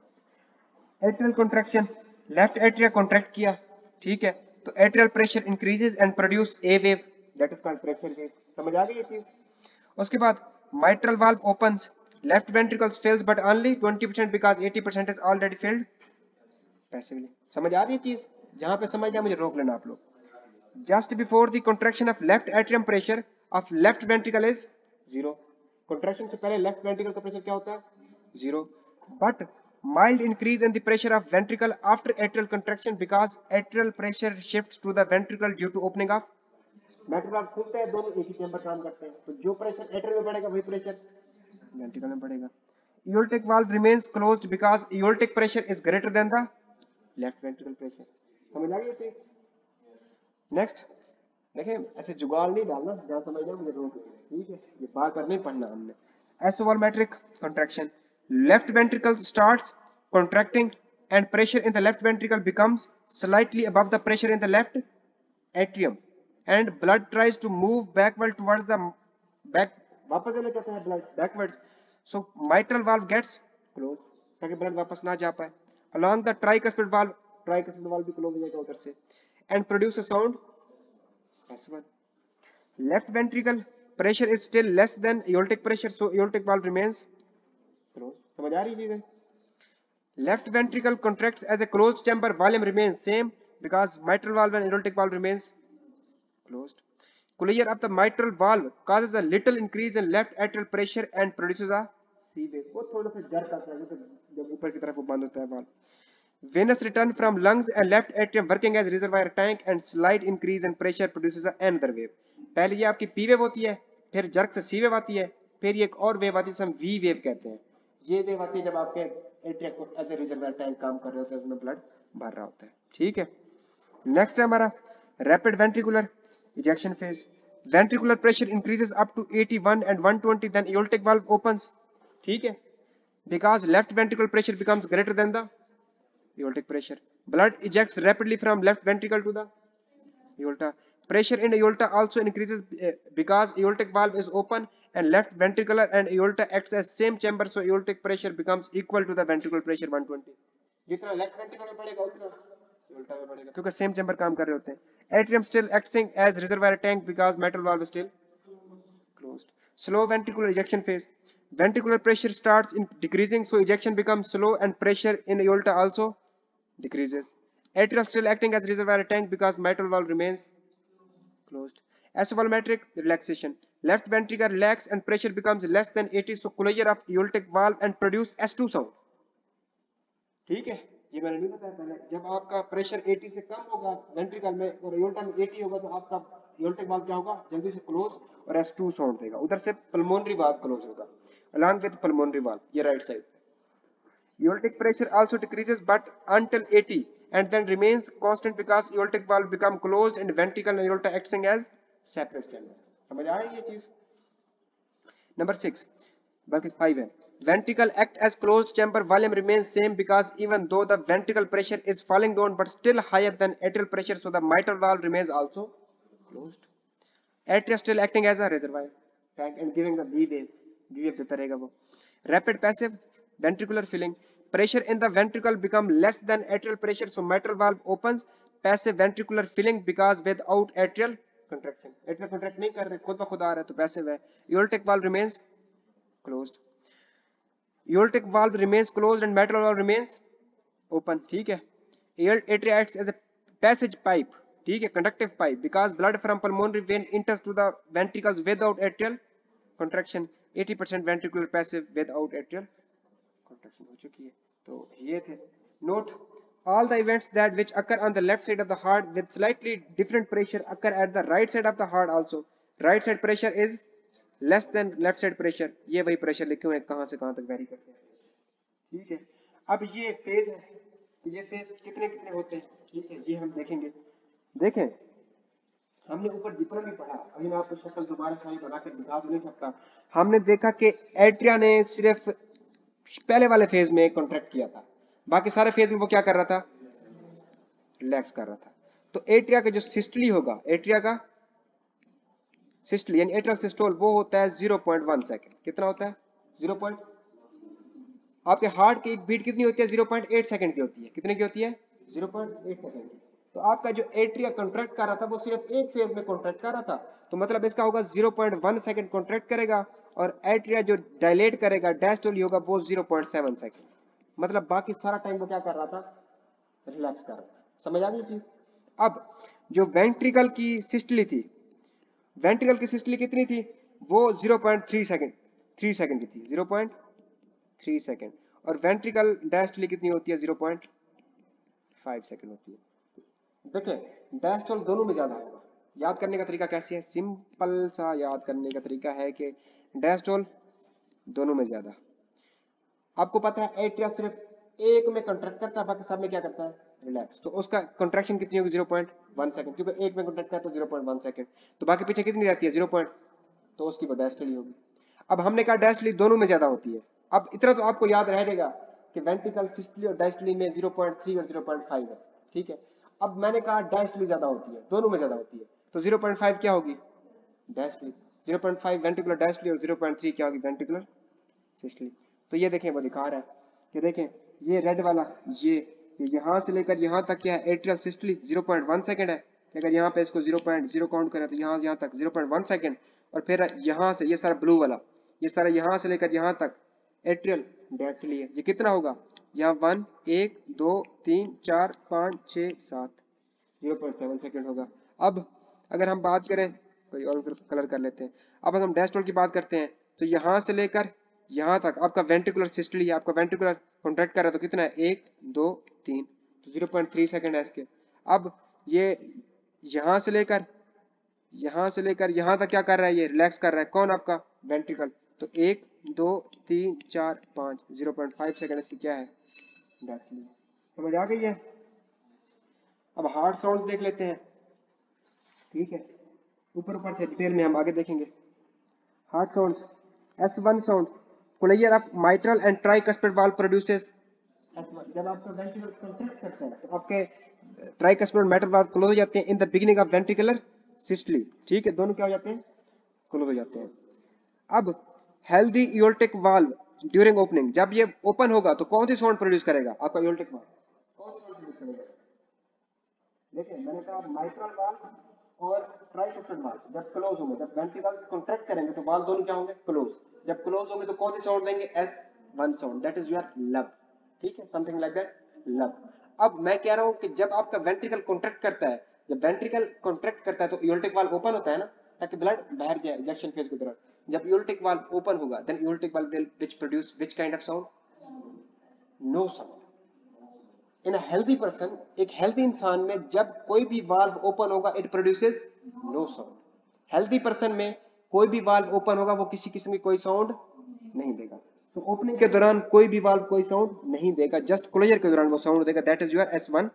Atrial contraction, left atria contract किया, ठीक है, तो atrial pressure increases and produce a wave, that is called pressure wave. समझ आ गई ये चीज? उसके बाद mitral valve opens, left ventricle fills but only twenty percent because eighty percent is already filled passively। समझ आ रही है चीज? जहां पे समझ गया मुझे रोक लेना आप लोग। just before the contraction of left atrium pressure of left ventricle is zero। contraction से पहले left ventricle का प्रेशर क्या होता है zero, but mild increase in the pressure of ventricle after atrial contraction because atrial pressure shifts to the ventricle due to opening of mitral valve खुलते हैं, दोनों एक ही चेंबर काम करते हैं, तो जो प्रेशर एट्रियल में बढ़ेगा वही प्रेशर वेंट्रिकल में बढ़ेगा। Aortic valve remains closed because aortic pressure is greater than the left ventricle pressure. समझ आ गई ये चीज? नेक्स्ट देखें, ऐसे जुगाड़ नहीं डालना, जहां समझना मुझे रोक दो, ठीक है? ये बार बार नहीं पढ़ना हमने। Isovolumetric contraction, left ventricle starts contracting and pressure in the left ventricle becomes slightly above the pressure in the left atrium and blood tries to move backward towards the back, वापस जाना चाहता है blood backwards, so mitral valve gets closed ताकि blood वापस ना जा पाए, along the tricuspid valve, tricuspid valve भी close हो जाएगा उधर से, and produce a sound S one। left ventricle pressure is still less than aortic pressure, so aortic valve remains closed। समझ आ रही है? left ventricle contracts as a closed chamber, volume remains same because mitral valve and aortic valve remains closed। Closure of the mitral valve causes a little increase in left atrial pressure and produces a C wave। वो थोड़ा सा जर्क आता है जब ऊपर की तरफ वो बंद होता है valve। Venous return from lungs and left atrium working as reservoir tank and slight increase in pressure produces a another wave। पहले ये आपकी P wave होती है, फिर जर्क से C wave आती है, फिर ये एक और वेव आती है जिसे हम V wave कहते हैं। ये वेव आती है जब आपके एट्रियम को एज ए रिजर्वायर टैंक काम कर रहे होते हैं, उसमें ब्लड भर रहा होता है, ठीक है? नेक्स्ट है हमारा rapid ventricular ejection phase। ventricular pressure increases up to eighty-one and one twenty, then aortic valve opens, ठीक है, because left ventricular pressure becomes greater than the aortic pressure। blood ejects rapidly from left ventricle to the aorta। pressure in aorta also increases because aortic valve is open and left ventricular and aorta acts as same chamber, so aortic pressure becomes equal to the ventricular pressure one twenty। जितना लेफ्ट वेंट्रिकल में बढ़ेगा उतना aorta में बढ़ेगा, क्योंकि सेम चैम्बर काम कर रहे होते हैं। Atrium still acting as reservoir tank because mitral valve is still closed। Slow ventricular ejection phase, ventricular pressure starts in decreasing, so ejection becomes slow and pressure in aorta also decreases। Atrial still acting as reservoir tank because mitral valve remains closed। Asovolumetric relaxation, left ventricle relax and pressure becomes less than eighty, so closure of aortic valve and produce S two sound। ठीक है, ये मैंने नहीं बताया पहले। जब आपका प्रेशर अस्सी से कम होगा वेंट्रिकल में और एओर्टा में अस्सी होगा तो आपका एओर्टिक वाल्व क्या होगा जल्दी से क्लोज और एस टू साउंड देगा, उधर से पल्मोनरी वाल्व क्लोज होगा अलॉन्ग विद पल्मोनरी वाल्व, ये right side. Aortic pressure also decreases but until अस्सी and then remains constant because aortic valve become closed and ventricle and aorta acting as separate chamber. समझ आ रही है ये चीज? Number six, बल्कि five है. Ventricle act as closed chamber, volume remains same because even though the ventricle pressure is falling down but still higher than atrial pressure, so the mitral valve remains also closed. Atria still acting as a reservoir tank and giving the V wave. V wave देता रहेगा वो. Rapid passive ventricular filling. Pressure in the ventricle become less than atrial pressure, so mitral valve opens. Passive ventricular filling because without atrial contraction. Atrial contract नहीं कर रहे, खुद ब खुद आ रहा है तो passive है. Aortic valve remains closed. Aortic valve remains closed and mitral valve remains open. ठीक है. Atria acts as a passage pipe. ठीक है, conductive pipe because blood from pulmonary vein enters to the ventricles without atrial contraction. eighty percent ventricular passive without atrial contraction हो चुकी है. तो ये थे. Note all the events that which occur on the left side of the heart with slightly different pressure occur at the right side of the heart also. Right side pressure is less than left side pressure. ये वही प्रेशर लिखे हुए हैं कहां से कहां तक वेरी करते हैं. ठीक है. अब ये फेज है, ये फेज कितने कितने होते हैं. ठीक है, ये हम देखेंगे. देखें, हमने ऊपर जितना भी पढ़ा, अभी मैं आपको शक्ल दोबारा सारी बनाकर दिखा तो नहीं सकता. हमने देखा कि एट्रिया ने सिर्फ पहले वाले फेज में कॉन्ट्रैक्ट किया था, बाकी सारे फेज में वो क्या कर रहा था, रिलैक्स कर रहा था. तो एट्रिया का जो सिस्टली होगा, एट्रिया का सिस्टली यानी एट्रियल सिस्टोल, वो होता है ज़ीरो पॉइंट वन सेकंड. कितना होता है? Zero point. आपके हार्ट की एक बीट कितनी होती है? ज़ीरो पॉइंट एट सेकंड की होती है. कितने की होती है? ज़ीरो पॉइंट एट सेकंड की. तो आपका जो एट्रिया कॉन्ट्रैक्ट कर रहा था वो सिर्फ एक फेज में कॉन्ट्रैक्ट कर रहा था, तो मतलब इसका होगा zero point one second contract करेगा, और एट्रिया जो डायलेट करेगा, डायस्टोली होगा, वो ज़ीरो पॉइंट सेवन सेकंड. मतलब बाकी सारा टाइम वो क्या कर रहा था? रिलैक्स कर रहा था. समझ आ गई चीज? अब जो वेंट्रिकल की सिस्टली थी, वेंट्रिकल की सिस्टली कितनी थी? वो zero point three second three second की थी. Zero point three second. और वेंट्रिकल डायस्टोली कितनी होती है? ज़ीरो पॉइंट फाइव सेकंड होती है. देखिए, डायस्टोल दोनों में ज्यादा होगा. याद करने का तरीका कैसे है? सिंपल सा याद करने का तरीका है कि डायस्टोल दोनों में ज्यादा. आपको पता है एट्रिया सिर्फ एक में कॉन्ट्रैक्ट करता है, बाकी सब में क्या करता है? रिलैक्स. तो उसका कॉन्ट्रैक्शन कितनी होगी? ज़ीरो पॉइंट वन सेकंड, क्योंकि एक में कॉन्ट्रैक्ट करता है तो ज़ीरो पॉइंट वन सेकंड. तो बाकी पीछे कितनी रहती है? Zero point. तो उसकी वो डायस्टोली होगी. अब हमने कहा डायस्टोली दोनों में ज्यादा होती है. अब इतना तो आपको याद रह जाएगा कि वेंट्रिकल सिस्टली और डायस्टोली में ज़ीरो पॉइंट थ्री और ज़ीरो पॉइंट फाइव है. ठीक है. अब मैंने कहा डायस्टोली ज्यादा होती है, दोनों में ज्यादा होती है, तो ज़ीरो पॉइंट फाइव क्या होगी? Diastole. Zero point five ventricular diastole और ज़ीरो पॉइंट थ्री क्या होगी? Ventricular systole. तो ये देखें, वो दिखा रहा है कि देखें ये रेड वाला, ये यहां से लेकर यहां तक क्या है? Atrial systole zero point one second है. अगर यहाँ पे इसको ज़ीरो पॉइंट ज़ीरो काउंट करें तो यहाँ यहाँ तक ज़ीरो पॉइंट वन सेकंड. और फिर यहाँ से ये सारा ब्लू वाला, ये सारा यहाँ से लेकर यहाँ तक एट्रियल डायस्टोली है. ये कितना होगा? यहाँ वन, एक, दो, तीन, चार, पाँच, छः, सात, ज़ीरो पॉइंट सेवन सेकंड होगा. अब अगर हम बात करें, कोई और कलर कर लेते हैं. अब अगर हम डायस्टोल की बात करते हैं तो यहाँ से लेकर यहाँ तक आपका वेंट्रिकुलर सिस्टली है, आपका वेंट्रिकुलर कॉन्ट्रैक्ट कर रहा है, तो कितना है? एक, दो, तीन, तो ज़ीरो पॉइंट थ्री सेकंड है इसके. अब ये यहाँ से लेकर यहाँ से लेकर यहाँ तक क्या कर रहा है? ये रिलैक्स कर रहा है. कौन? आपका वेंट्रिकल. तो एक, दो, तीन, चार, पाँच, ज़ीरो पॉइंट फाइव सेकंड इसकी क्या है? डायस्टोली. समझ आ गई है? अब हार्ट साउंड्स देख लेते हैं. ठीक है, ऊपर ऊपर से डिटेल में हम आगे देखेंगे. Heart sounds. S one sound, closure of mitral and tricuspid valve produces S one. जब आपका वेंट्रिकल कॉन्ट्रैक्ट करता है तो आपके ट्राइकस्पिड और माइट्रल वाल्व क्लोज हो जाते हैं in the beginning of ventricular systole. ठीक है, दोनों क्या हो जाते हैं? क्लोज हो जाते हैं. अब healthy aortic valve during opening, जब ये ओपन होगा तो कौन सी साउंड प्रोड्यूस करेगा? आपका एओर्टिक वाल्व कौन सी साउंड प्रोड्यूस करेगा? देखिए, मैंने कहा माइट्रल वाल्व और ट्राइकस्पिड वाल्व जब क्लोज होंगे, जब वेंट्रिकल्स कॉन्ट्रैक्ट करेंगे तो वाल्व दोनों क्या होंगे? क्लोज. जब क्लोज होंगे तो कौन सी साउंड देंगे? S one sound. That is your lub. ठीक है, समथिंग लाइक दैट, लब. अब मैं कह रहा हूं कि जब आपका वेंट्रिकल कॉन्ट्रैक्ट करता है, जब वेंट्रिकल कॉन्ट्रैक्ट करता है तो एओर्टिक वाल्व ओपन होता है ना, ताकि ब्लड बाहर जाए इजेक्शन फेज के दौरान. जब एओर्टिक वाल्व ओपन होगा then aortic valve will which produce which kind of sound? No sound. In a healthy person, एक हेल्दी इंसान में जब कोई भी वाल्व ओपन होगा it produces no sound. Healthy person में कोई भी वाल्व ओपन होगा वो किसी किस्म की कोई साउंड नहीं देगा. तो ओपनिंग के दौरान कोई भी वाल्व कोई साउंड नहीं देगा, जस्ट क्लोजर के दौरान वो साउंड देगा. That is your S one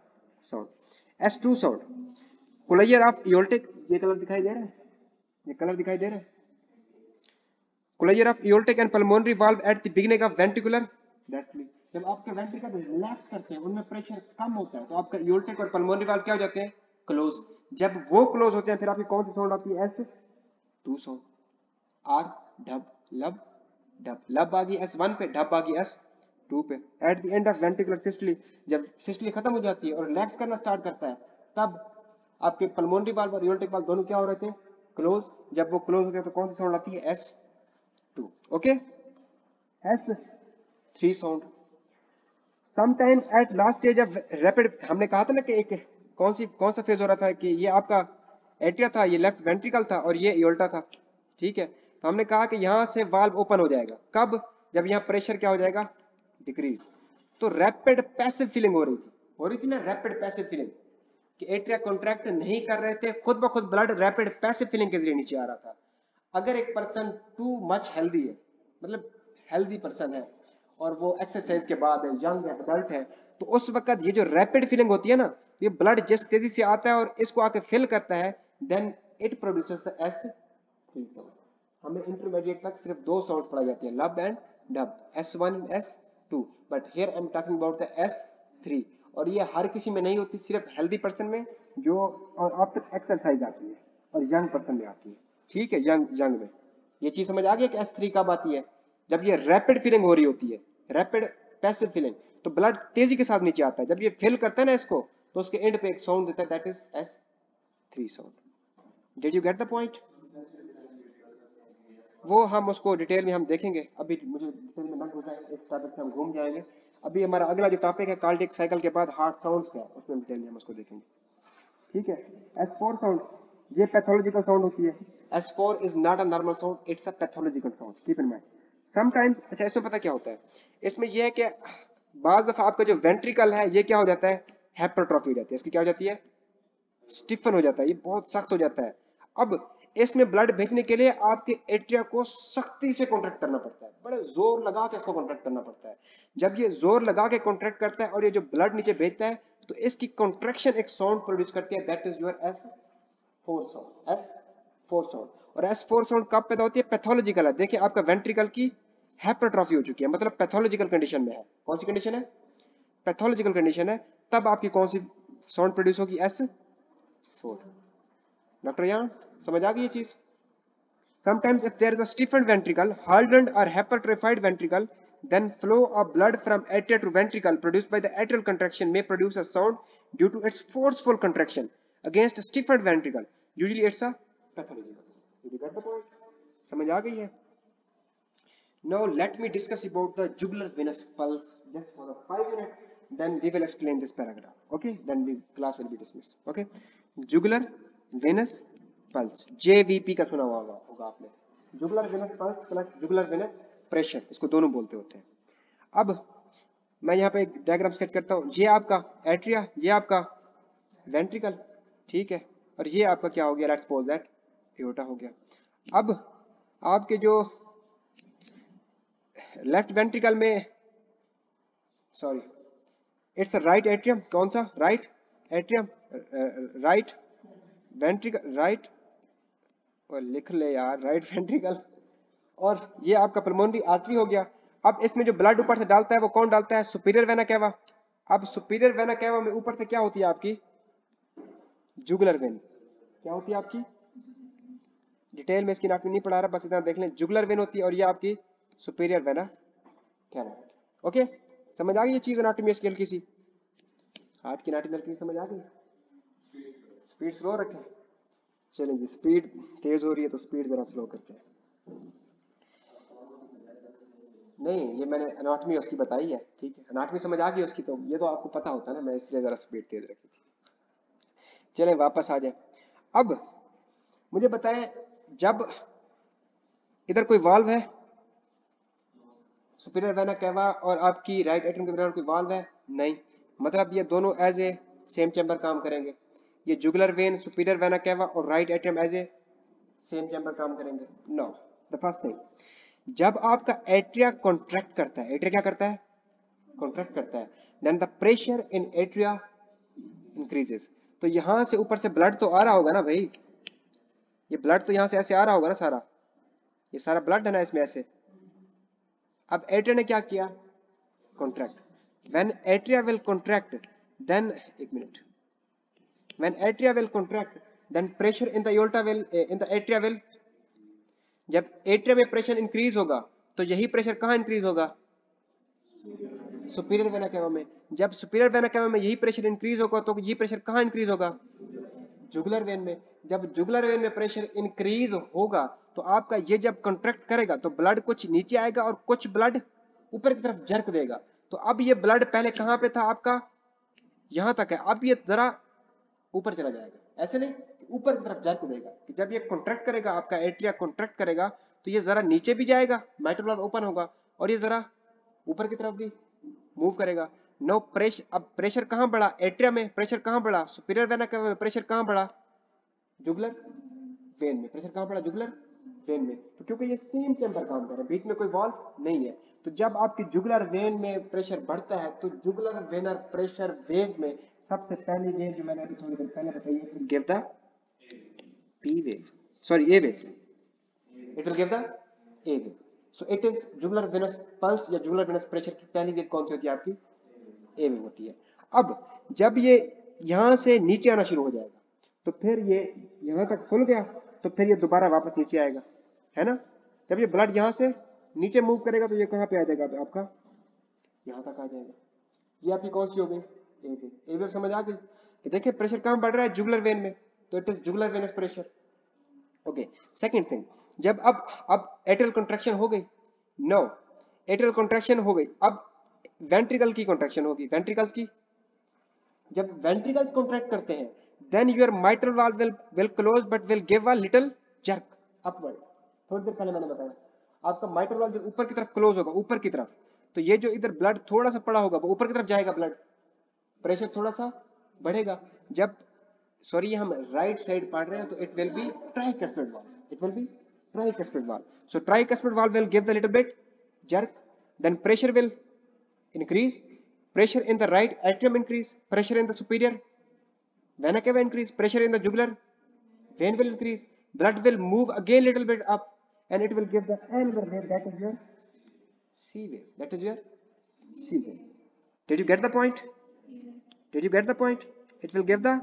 sound, S two sound, closure of aortic, ये कलर दिखाई दे रहा है, ये कलर दिखाई दे रहा है, closure of aortic and pulmonary valve at the beginning of ventricular, that's mean जब आपके वेंट्रिकल रिलैक्स करते हैं उनमें प्रेशर कम होता है तो आपका एओर्टिक और पल्मोनरी वाल्व क्या हो जाते हैं, क्लोज। जब वो क्लोज होते हैं फिर आपकी कौन सी साउंड आती है, S two sound, or dub lub, dub lub आ गई एस वन पे, डब आ गई एस टू पे। At the end of ventricular systole, जब सिस्टली खत्म हो जाती है और रिलैक्स करना स्टार्ट करता है तब आपके पल्मोनरी वाल्व और एओर्टिक वाल्व दोनों क्या हो रहे थे, क्लोज। जब वो क्लोज होते हैं तो कौन सी साउंड आती है, S two. Okay, S three sound. Sometime at last stage of rapid, हमने कहा था ना कि एक कौन सी कौन सा फेज हो रहा था कि ये आपका एट्रिया था, ये लेफ्ट वेंट्रिकल था और ये एओर्टा था, ठीक है। तो हमने कहा कि यहां से वाल्व ओपन हो जाएगा, कब, जब यहाँ प्रेशर क्या हो जाएगा, डिक्रीज। तो रैपिड पैसिव फीलिंग हो रही थी, हो रही थी ना रैपिड पैसिव फीलिंग, कि एट्रिया कॉन्ट्रैक्ट नहीं कर रहे थे, खुद ब खुद ब्लड रैपिड पैसिव फीलिंग के जरिए नीचे आ रहा था। अगर एक पर्सन टू मच हेल्दी है, मतलब हेल्दी पर्सन है और वो एक्सरसाइज के बाद है, यंग है, अडल्ट है, तो उस वक्त ये जो रैपिड फीलिंग होती है ना, ये ब्लड जिस तेजी से आता है और इसको आके फिल करता है, then it produces the S three sound. हमें इंटरमीडिएट तक सिर्फ दो साउंड पढ़ाई जाती है, lub and dub, S one S two, but here I am talking about the S three. और ये हर किसी में नहीं होती, सिर्फ हेल्दी पर्सन में जो और आफ्टर एक्सरसाइज आती है और यंग पर्सन में आती है, ठीक है, यंग यंग में। ये चीज समझ आ गई कि एस थ्री कब आती है, जब ये रैपिड फीलिंग हो रही होती है, रैपिड पैसिव फीलिंग, तो ब्लड तेजी के साथ नीचे आता है, जब ये फिल करता है ना इसको तो उसके एंड पे एक साउंड देता है, that is S three sound. Did you get the point? वो हम उसको डिटेल में हम देखेंगे, अभी मुझे डिटेल में ना घुसाएं, इस टॉपिक से हम घूम जाएंगे। अभी हमारा अगला जो टॉपिक है कार्डियक साइकिल के बाद हार्ट साउंड्स है, उसमें डिटेल में हम उसको देखेंगे, ठीक है। एस फोर साउंड, ये पैथोलॉजिकल साउंड होती है, S four is not a normal sound, it's a pathological sound, keep in mind. Sometimes, अच्छा इसमें पता क्या होता है, इसमें यह है कि बाज दफा आपका जो वेंट्रिकल है ये क्या हो जाता है, हाइपरट्रॉफी हो जाती है, इसकी क्या हो जाती है, स्टिफन हो जाता है, ये बहुत सख्त हो जाता है। अब इसमें ब्लड भेजने के लिए आपके एट्रिया को सख्ती से कॉन्ट्रैक्ट करना पड़ता है, बड़े जोर लगा के इसको कॉन्ट्रैक्ट करना पड़ता है। जब ये जोर लगा के कॉन्ट्रैक्ट करता है और ये जो ब्लड नीचे भेजता है तो इसकी कॉन्ट्रैक्शन एक साउंड प्रोड्यूस करती है, that is your S four sound, S four sound. और एस फोर साउंड कब पैदा होती है, पैथोलॉजिकल है। देखिए आपका वेंट्रिकल की हाइपरट्रॉफी हो चुकी है, मतलब पैथोलॉजिकल कंडीशन में है। कौन सी कंडीशन है, पैथोलॉजिकल कंडीशन है, तब आपकी कौन सी साउंड प्रोड्यूस होगी, एस फोर। डॉक्टर यहाँ समझ आ गई ये चीज? Sometimes if there is a stiffened ventricle, hardened or hypertrophied ventricle, then flow of blood from atria to ventricle produced by the atrial contraction may produce a sound due to its forceful contraction against a stiffened ventricle. Usually it's a pathological. Did you get the point? समझ आ गई है? Now let me discuss about the jugular venous pulse just for the five minutes. Then we will explain this paragraph. Okay? Then the class will be dismissed. Okay? Jugular venous pulse, J V P का सुना हुआ होगा आपने, jugular venous pulse plus jugular venous pressure, इसको दोनों बोलते होते हैं। अब मैं यहाँ पे एक डायग्राम स्केच करता हूँ, ये आपका एट्रिया, ये आपका वेंट्रिकल, ठीक है, और ये आपका क्या हो गया, लेट्स सपोज दैट एओर्टा हो गया। अब आपके जो लेफ्ट वेंट्रिकल में, सॉरी इट्स राइट एट्रियम, कौन सा, right atrium, right ventricle, right, और लिख ले यार, राइट वेंट्रिकल, और ये आपका पल्मोनरी आर्टरी हो गया। अब इसमें जो ब्लड ऊपर से डालता है वो कौन डालता है, सुपीरियर वेना कैवा। अब सुपीरियर वेना कैवा में ऊपर से क्या होती है आपकी, जुगुलर वेन, क्या होती है आपकी, डिटेल में इसकी नाटक नहीं पढ़ा रहा, बस इतना देख लें, जुगुलर वेन होती है और ये आपकी सुपीरियर वेना कैवा। ओके, समझ आ गई ये चीज एनाटॉमी स्केल की सी, हार्ट की एनाटॉमी की समझ आ गई। स्पीड स्लो रखें, चलेंगे, स्पीड तेज हो रही है तो स्पीड जरा स्लो करते हैं। नहीं, ये मैंने एनाटॉमी उसकी बताई है, ठीक है, एनाटॉमी समझ आ गई उसकी, तो ये तो आपको पता होता है ना, मैं इसलिए जरा स्पीड तेज रखी थी। चलें वापस आ जाए। अब मुझे बताएं, जब इधर कोई वाल्व है, सुपीरियर वेना कैवा और आपकी राइट एट्रियम के दरमियान कोई वाल्व है नहीं, मतलब ये दोनों एज ए सेम चैम्बर काम करेंगे। ये jugular vein, superior vena cava और right atrium as a same chamber काम करेंगे। नो, द फर्स्ट थिंग, जब आपका एट्रिया कॉन्ट्रैक्ट करता है, एट्रिया क्या करता है, कॉन्ट्रैक्ट करता है, then the pressure in atria increases. तो यहां से ऊपर से ब्लड तो आ रहा होगा ना भाई, ये ब्लड तो यहां से ऐसे आ रहा होगा ना सारा, ये सारा ब्लड है ना इसमें ऐसे। अब एट्रिया ने क्या किया, contract. When atria will contract then, एक minute, when atria will contract then pressure in the aorta will in the atria will, जब एट्रिया में प्रेशर इंक्रीज होगा तो यही प्रेशर कहां इंक्रीज होगा, सुपीरियर वेना केवा में। जब सुपीरियर वेना केवा में यही प्रेशर इंक्रीज होगा तो यही प्रेशर कहां इंक्रीज होगा, जुगुलर वेन में। जब जुगुलर वेन में प्रेशर इंक्रीज होगा तो आपका ये जब कॉन्ट्रैक्ट करेगा तो ब्लड कुछ नीचे आएगा और कुछ ब्लड ऊपर की तरफ जर्क देगा। तो अब ये ब्लड पहले कहां पे था आपका, यहां तक है, अब ये जरा ऊपर चला जाएगा, ऐसे नहीं, ऊपर की तरफ जर्क देगा। कि जब ये कॉन्ट्रैक्ट करेगा, आपका एट्रिया कॉन्ट्रैक्ट करेगा तो ये जरा नीचे भी जाएगा, माइट्रल वाल्व ओपन होगा, और ये जरा ऊपर की तरफ भी मूव करेगा। नो प्रेशर, अब प्रेशर कहां बढ़ा, एट्रिया में प्रेशर कहां बढ़ा, सुपीरियर वेना केवा में प्रेशर कहां बढ़ा, जुगुलर वेन में प्रेशर कहां बढ़ा, जुगुलर वेन में। तो क्योंकि ये सेम चैम्बर काम कर रहा है, बीच में कोई वॉल्व नहीं है, तो जब आपकी जुगुलर वेन में प्रेशर बढ़ता है तो जुगुलर वेनर प्रेशर वेव में सबसे पहली वेव जो मैंने अभी थोड़ी देर पहले बताई है, it will give the P wave, sorry A wave, it will give the A wave. So it is jugular venous pulse या जुगुलर वेनस प्रेशर की पहली वेव कौन सी होती है आपकी, ए वेव होती है। अब जब ये यहां से नीचे आना शुरू हो जाएगा तो फिर ये यहां तक फुल गया तो फिर ये दोबारा वापस नीचे आएगा, है ना। जब ये ब्लड यहां से नीचे मूव करेगा तो ये कहां पे आ जाएगा आपका, यहां तक आ जाएगा। ये आपकी कौन सी हो गई, ए वेव। ए वेव समझ आ गई कि देखिए प्रेशर कहां बढ़ रहा है, जुगुलर वेन में, तो it is jugular venous pressure. Okay, second thing, जब अब अब एट्रियल कॉन्ट्रैक्शन हो गई, नो एट्रियल कॉन्ट्रैक्शन हो गई, अब वेंट्रिकल की कॉन्ट्रैक्शन होगी, वेंट्रिकल्स की। जब वेंट्रिकल्स कॉन्ट्रैक्ट करते हैं then your mitral valve will will close but will give a little jerk upward। थोड़ी देर पहले मैंने बताया आपका mitral valve जब ऊपर की तरफ क्लोज होगा, ऊपर की तरफ, तो ये जो इधर ब्लड थोड़ा सा पड़ा होगा वो ऊपर की तरफ जाएगा, ब्लड प्रेशर थोड़ा सा बढ़ेगा। जब सॉरी हम राइट साइड पढ़ रहे हैं तो it will be tricuspid valve, it will be tricuspid valve. So tricuspid valve will give the little bit jerk, then pressure will increase, pressure in the right atrium increase, pressure in the superior vena cava increase, pressure in the jugular vein will increase, blood will move again little bit up and it will give the another wave, that is your C wave, that is your C wave. Did you get the point? Did you get the point? It will give the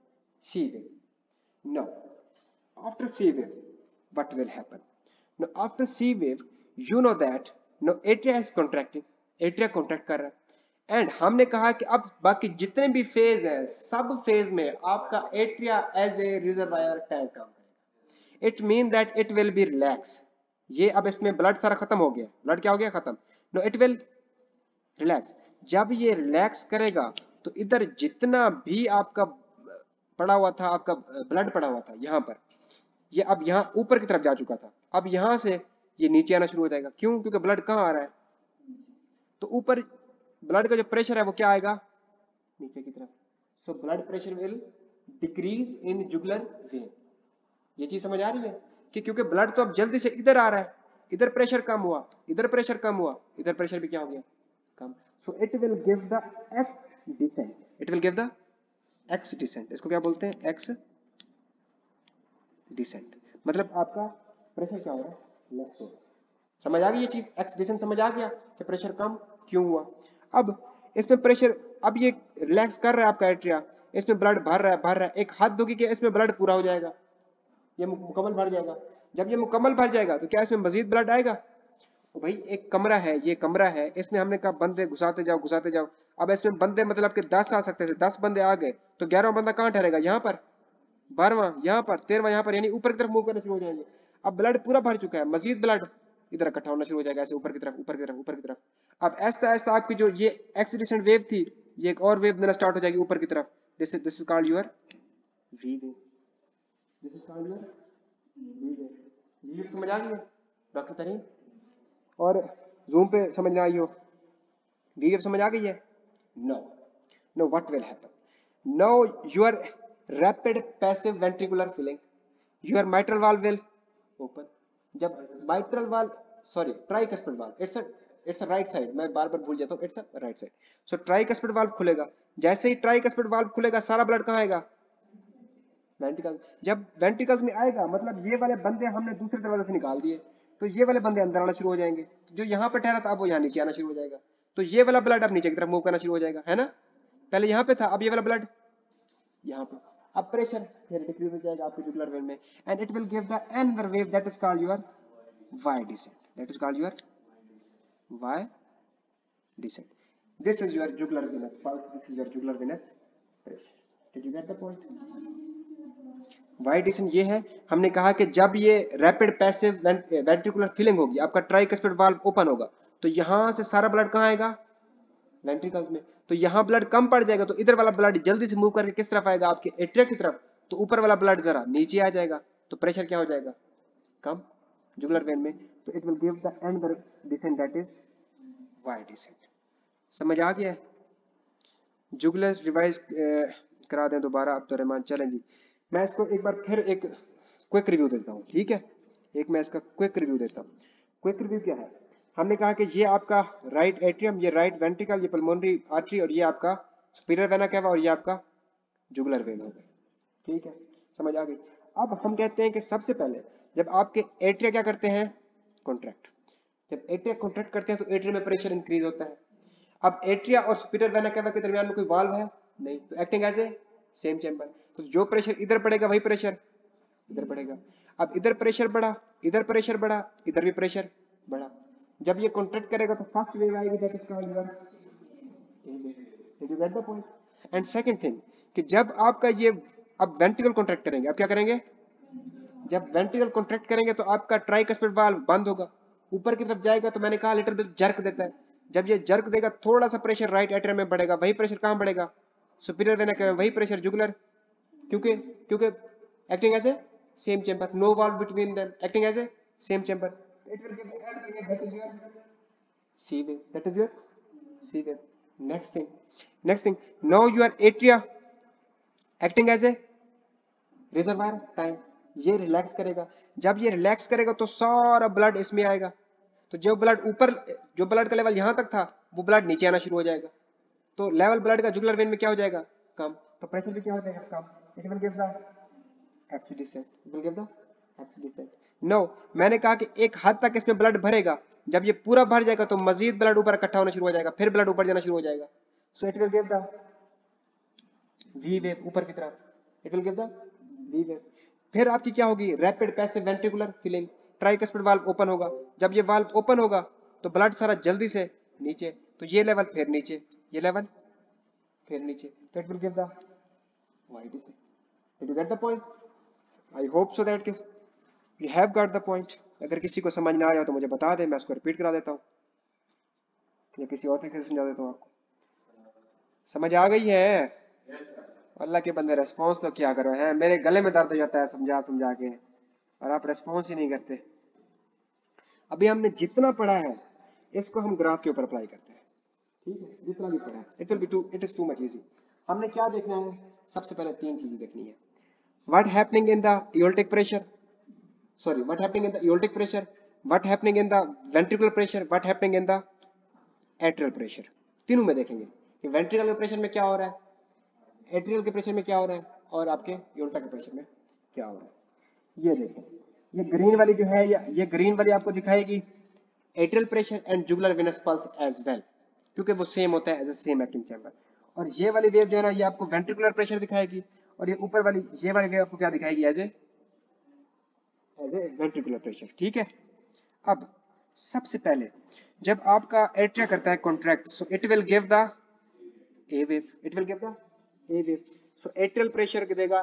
C wave. Now after C wave what will happen, now after C wave you know that now atria is contracting, atria contract कर रहा है, एंड हमने कहा कि अब बाकी जितने भी फेज है सब फेज में आपका atria as a reservoir tank काम करेगा। It mean that it will be relax. ये अब इसमें ब्लड सारा खत्म हो गया, ब्लड क्या हो गया, खत्म। No it will relax. जब ये रिलैक्स करेगा तो इधर जितना भी आपका पड़ा हुआ था, आपका ब्लड पड़ा हुआ था यहाँ पर, ये अब यहाँ ऊपर की तरफ जा चुका था, अब यहाँ से ये नीचे आना शुरू हो जाएगा। क्यों? क्योंकि ब्लड कहाँ आ रहा है, तो ऊपर ब्लड का जो प्रेशर है वो क्या आएगा, नीचे की तरफ। So blood pressure will decrease in jugular vein. ये चीज समझ आ रही है कि क्योंकि ब्लड तो अब जल्दी से इधर आ रहा है, इधर प्रेशर कम हुआ, इधर प्रेशर कम हुआ, इधर प्रेशर भी क्या हो गया, कम। So it will give the X descent, it will give the X descent. इसको क्या बोलते हैं, एक्स डिसेंट। मतलब आपका प्रेशर क्या हो रहा है, लेस हो रहा है। समझ आ गई ये चीज, एक्स डिसेंट समझ आ गया कि प्रेशर कम क्यों हुआ। अब इसमें प्रेशर, अब ये रिलैक्स कर रहा है आपका एट्रिया, इसमें ब्लड भर रहा है भर रहा है, एक हाथ दोगे कि इसमें ब्लड पूरा हो जाएगा, ये मुकम्मल भर जाएगा। जब ये मुकम्मल भर जाएगा तो क्या इसमें मजीद ब्लड आएगा, तो भाई एक कमरा है, ये कमरा है, इसमें हमने कहा बंदे घुसाते जाओ घुसाते जाओ। अब इसमें बंदे मतलब कि दस आ सकते थे, दस बंदे आ गए तो ग्यारहवां बंदा कहाँ ठहरेगा, यहाँ पर, बारहवां यहाँ पर, तेरहवां यहाँ पर, यानी ऊपर की तरफ मूव करना शुरू हो जाएंगे। अब ब्लड पूरा भर चुका है, मजीद ब्लड इधर इकट्ठा होना शुरू हो जाएगा, ऐसे ऊपर की तरफ ऊपर की तरफ ऊपर की तरफ। अब ऐसा ऐसा आपकी जो ये एक्स डिसेंट वेव थी, ये एक और वेव देना स्टार्ट हो जाएगी ऊपर की तरफ। This is this is called your V wave, this is called your V wave. V wave समझ आ गई है डॉक्टर तरीन, और जूम पे समझ में आई हो, वी वेव समझ आ गई है। No no what will happen, no your rapid passive ventricular filling, your mitral valve will open. जब mitral valve, sorry tricuspid valve, it's a it's a right side, मैं बार बार भूल जाता हूँ, it's a right side. So tricuspid valve खुलेगा, जैसे ही ट्राइकस्पिड वाल्व खुलेगा सारा ब्लड कहाँ आएगा, वेंट्रिकल। जब वेंट्रिकल्स में आएगा मतलब ये वाले बंदे हमने दूसरे दरवाजे से निकाल दिए, तो ये वाले बंदे अंदर आना शुरू हो जाएंगे, जो यहाँ पे ठहरा था अब वो यहाँ नीचे आना शुरू हो जाएगा, तो ये वाला ब्लड अब नीचे की तरफ मूव करना शुरू हो जाएगा, है ना, पहले यहाँ पे था, अब ये वाला ब्लड यहाँ पे, अब प्रेशर फिर डिक्रीज हो जाएगा आपके जुगुलर वेन में, and it will give the another wave that is called your Y descent, that is called your Y descent. This is your jugular venous pulse, this is your jugular venous pressure. Did you get the point? Y descent ये है, हमने कहा कि जब ये रैपिड पैसिव वेंट्रिकुलर फिलिंग होगी, आपका ट्राइकस्पिड वाल्व ओपन होगा, तो यहां से सारा ब्लड कहां आएगा, वेंट्रिकल्स में, तो यहां ब्लड कम पड़ जाएगा, तो इधर वाला ब्लड जल्दी से मूव करके किस तरफ आएगा, आपके एट्रिया की तरफ, तो ऊपर वाला ब्लड जरा नीचे आ जाएगा, तो प्रेशर क्या हो जाएगा, कम जुगुलर वेन में, तो it will give the another descent that is Y descent. समझ आ गया? जुगुलर रिवाइज करा दें दोबारा अब तो रहमान, चलें जी, मैं इसको एक बार फिर एक क्विक रिव्यू देता हूँ, ठीक है, एक मैं इसका क्विक रिव्यू देता हूँ। क्विक रिव्यू क्या है, हमने कहा कि ये आपका राइट एट्रियम, ये राइट वेंट्रिकल, ये पल्मोनरी आर्टरी, और ये आपका सुपीरियर वेना कैवा, और ये आपका जुगुलर वेन होगा, ठीक है, समझ आ गई। अब हम कहते हैं कि सबसे पहले जब आपके एट्रिया क्या करते हैं, कॉन्ट्रैक्ट, जब एट्रिया कॉन्ट्रैक्ट करते हैं तो एट्रिया में प्रेशर इंक्रीज होता है। अब एट्रिया और सुपीरियर वेना कैवा के दरमियान में कोई वाल्व है नहीं, तो acting as a same chamber, तो जो प्रेशर इधर पड़ेगा वही प्रेशर इधर पड़ेगा। अब इधर प्रेशर बढ़ा, इधर प्रेशर बढ़ा, इधर भी प्रेशर बढ़ा, जब ये कॉन्ट्रैक्ट करेगा तो फर्स्ट वेव आएगी, that is called your did you get the point? And second thing कि जब आपका ये अब वेंट्रिकल कॉन्ट्रैक्ट करेंगे, अब क्या करेंगे, जब वेंट्रिकल कॉन्ट्रैक्ट करेंगे तो आपका ट्राइकस्पिड वाल्व बंद होगा, ऊपर की तरफ जाएगा, तो मैंने कहा लिटिल बिट जर्क देता है, जब ये जर्क देगा थोड़ा सा प्रेशर राइट एट्रियम में बढ़ेगा, वही प्रेशर कहां बढ़ेगा, सुपीरियर वेना कैवा, वही प्रेशर जुगुलर, क्योंकि क्योंकि acting as a same chamber, no valve between them, acting as a same chamber, it will give the another wave that is your C wave, that is your C wave. Next thing next thing now your atria acting as a reservoir time, ये रिलैक्स करेगा, जब ये रिलैक्स करेगा तो सारा ब्लड इसमें आएगा, तो जो ब्लड ऊपर, जो ब्लड का लेवल यहां तक था वो ब्लड नीचे आना शुरू हो जाएगा, तो लेवल ब्लड का जुगुलर वेन में क्या हो जाएगा, कम, तो प्रेशर भी क्या हो जाएगा, कम, it will give the absolute descent, it will give the absolute descent. No, मैंने कहा कि एक हद तक इसमें ब्लड भरेगा, जब ये पूरा भर जाएगा तो मजीद ब्लड ऊपर इकट्ठा होना शुरू हो जाएगा, फिर ब्लड ऊपर जाना शुरू हो जाएगा, so it will give the V wave ऊपर की तरफ, it will give the V wave. फिर आपकी क्या होगी, rapid passive ventricular filling, tricuspid valve open होगा, जब ये वाल्व ओपन होगा तो ब्लड सारा जल्दी से नीचे, तो ये लेवल फिर नीचे, ये लेवल फिर नीचे, तो it will give the Y descent. Did you get the point? I hope so that you have got the point. अगर किसी को समझ ना आया तो मुझे बता दे, मैं इसको रिपीट करा देता हूँ या किसी और तरीके से समझा देता हूँ आपको। समझ आ गई है? अल्लाह के बंदे रेस्पॉन्स तो क्या करो है, मेरे गले में दर्द हो जाता है समझा समझा के, और आप रेस्पॉन्स ही नहीं करते। अभी हमने जितना पढ़ा है इसको हम ग्राफ के ऊपर अप्लाई करते हैं, ठीक है, जितना भी पढ़ा है, it will be too it is too much easy. हमने क्या देखना है, सबसे पहले तीन चीजें देखनी है, what happening in the aortic pressure, sorry what happening in the aortic pressure, what happening in the ventricular pressure, what happening in the atrial pressure, तीनों में देखेंगे कि वेंट्रिकल के प्रेशर में क्या हो रहा है, एट्रियल के प्रेशर में क्या हो रहा है, और आपके एओर्टा के प्रेशर में क्या हो रहा है। ये देखें, ये ग्रीन वाली जो है, ये ग्रीन वाली आपको दिखाएगी atrial pressure and jugular venous pulse as well, क्योंकि वो सेम होता है as a same acting chamber. और ये वाली वेव जो है ना, ये आपको वेंट्रिकुलर प्रेशर दिखाएगी, और ये ऊपर वाली ये वाली वेव आपको क्या दिखाएगी, as a as a ventricular pressure, ठीक है। अब सबसे पहले जब आपका एट्रिया करता है contract, so it will give the A wave, it will give the A wave, so atrial pressure देगा,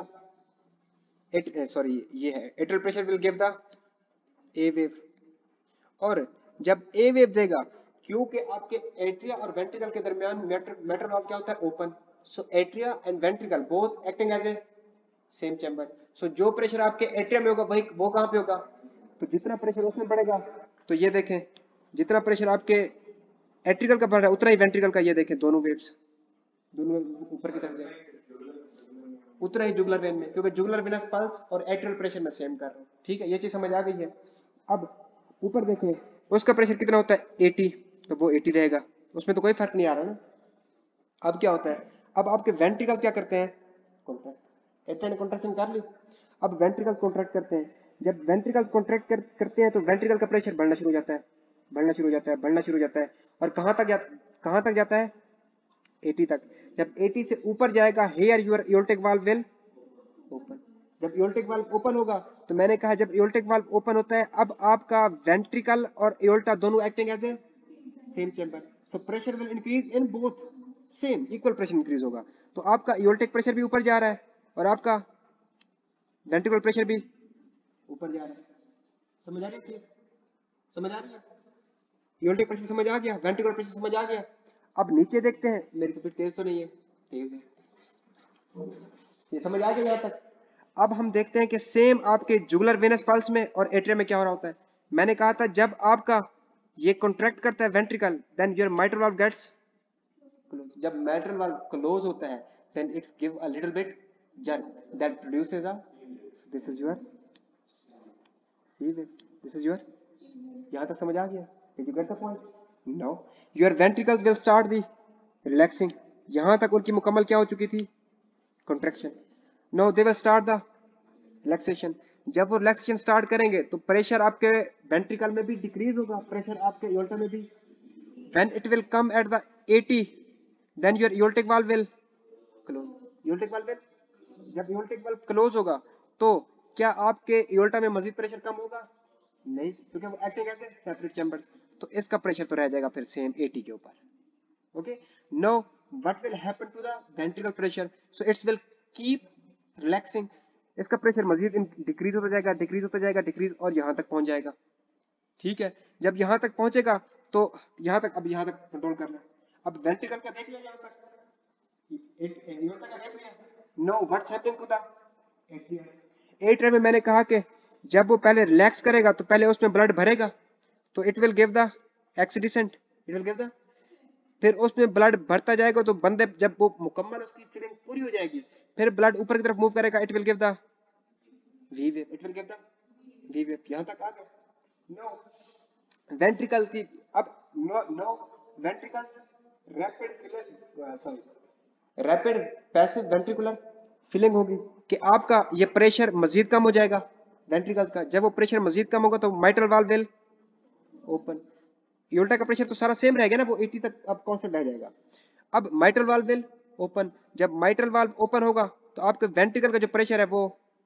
एट सॉरी ये है atrial pressure will give the A wave, और जब ए वेव देगा, क्योंकि आपके एट्रिया और वेंट्रिकल के दरमियान मेटल वाल्व क्या होता है, open, so atria and ventricle both acting as a same chamber, so जो प्रेशर आपके एट्रियम में होगा वही वो कहां पे होगा, तो जितना प्रेशर उसमें बढ़ेगा, तो ये देखें जितना प्रेशर आपके एट्रिकल का बढ़ रहा है उतना ही वेंट्रिकल का, ये देखें दोनों वेव्स दोनों वेव्स ऊपर की तरफ जाए, उतना ही जुगुलर वेन में, क्योंकि जुगुलर वेनस पल्स और एट्रियल प्रेशर में सेम कर रहा हूं, ठीक है, ये चीज समझ आ गई है। अब ऊपर देखें उसका प्रेशर कितना होता है, अस्सी, तो वो अस्सी रहेगा, उसमें तो कोई फर्क नहीं आ रहा ना। अब क्या होता है, अब आपके वेंट्रिकल क्या करते हैं, कॉन्ट्रैक्ट। एट्रिया ने कॉन्ट्रैक्शन कर ली, अब वेंट्रिकल कॉन्ट्रैक्ट करते हैं। जब वेंट्रिकल्स कॉन्ट्रैक्ट कर, करते हैं तो वेंट्रिकल का प्रेशर बढ़ना शुरू हो जाता है, बढ़ना शुरू हो जाता है, बढ़ना शुरू हो जाता है, और कहां तक जा, कहां तक जाता है, अस्सी तक। जब अस्सी से ऊपर जाएगा, here your aortic valve will open. जब एओर्टिक वाल्व ओपन होगा, तो मैंने कहा जब एओर्टिक वाल्व ओपन होता है, अब आपका वेंट्रिकल और एओर्टा दोनों acting as a same chamber, so pressure will increase in both, same equal pressure increase होगा। तो आपका एओर्टिक प्रेशर भी ऊपर जा रहा है और आपका वेंट्रिकल प्रेशर भी ऊपर जा रहा है। समझ आ रही है चीज, समझ आ रही है, एओर्टिक प्रेशर समझ आ गया, वेंट्रिकल प्रेशर समझ आ गया। अब नीचे देखते हैं, मेरी तो फिर तेज तो नहीं है, तेज है, ये समझ आ गया यहाँ तक। अब हम देखते हैं कि सेम आपके जुगुलर वेनस पल्स में और एट्रियम में क्या हो रहा होता है। मैंने कहा था जब आपका ये कॉन्ट्रैक्ट करता है ventricle, then your mitral valve gets close. जब माइट्रल वाल्व क्लोज होता है, then it's give a little bit jerk that produces a, this is your see this is your, यहाँ तक समझ आ गया, did you get the point? No, your ventricles will start the relaxing, यहाँ तक उनकी मुकम्मल क्या हो चुकी थी, contraction. Now they will start the relaxation. जब वो relaxation start करेंगे तो प्रेशर आपके वेंट्रिकल में भी डिक्रीज होगा, प्रेशर आपके एओर्टा में भी। when it will come at the eighty, then your aortic valve will close. aortic valve will, जब एओर्टिक वाल्व क्लोज होगा तो क्या आपके एओर्टा में मजीद प्रेशर कम होगा, नहीं, क्योंकि वो एक्टिंग एज सेपरेट चैम्बर्स, तो इसका प्रेशर तो रह जाएगा फिर सेम अस्सी के ऊपर। Okay, no what will happen to the ventricle pressure, so it's will keep relaxing, इसका प्रेशर मजीद डिक्रीज होता जाएगा, डिक्रीज होता जाएगा, डिक्रीज, और यहां तक पहुंच जाएगा। ठीक है, जब यहां तक पहुंचेगा तो यहां तक, अब यहां तक कंट्रोल करना है। अब वेंट्रिकल का देख लिया, यहां तक एओर्टा का देख लिया। No what's happening to the atrium. Atrium में मैंने कहा कि जब वो पहले रिलैक्स करेगा तो पहले उसमें ब्लड भरेगा, तो it will give the accident, it will give the, फिर उसमें ब्लड भरता जाएगा, तो बंदे जब वो मुकम्मल उसकी फिलिंग पूरी हो जाएगी, फिर ब्लड ऊपर की तरफ मूव करेगा, it will give the V wave, it will give the V wave. यहां तक आ गया। नो वेंट्रिकल की, अब no no ventricle rapid, sorry rapid passive ventricular filling होगी कि आपका ये प्रेशर मजीद कम हो जाएगा वेंट्रिकल्स का। जब वो प्रेशर मजीद कम होगा तो mitral valve will open, aorta का प्रेशर तो सारा सेम रहेगा ना, वो अस्सी तक अब कांस्टेंट रह जाएगा। अब माइट्रल वाल्व विल ओपन, जब माइट्रल वाल्व ओपन होगा तो आपके वेंट्रिकल का जो प्रेशर है वो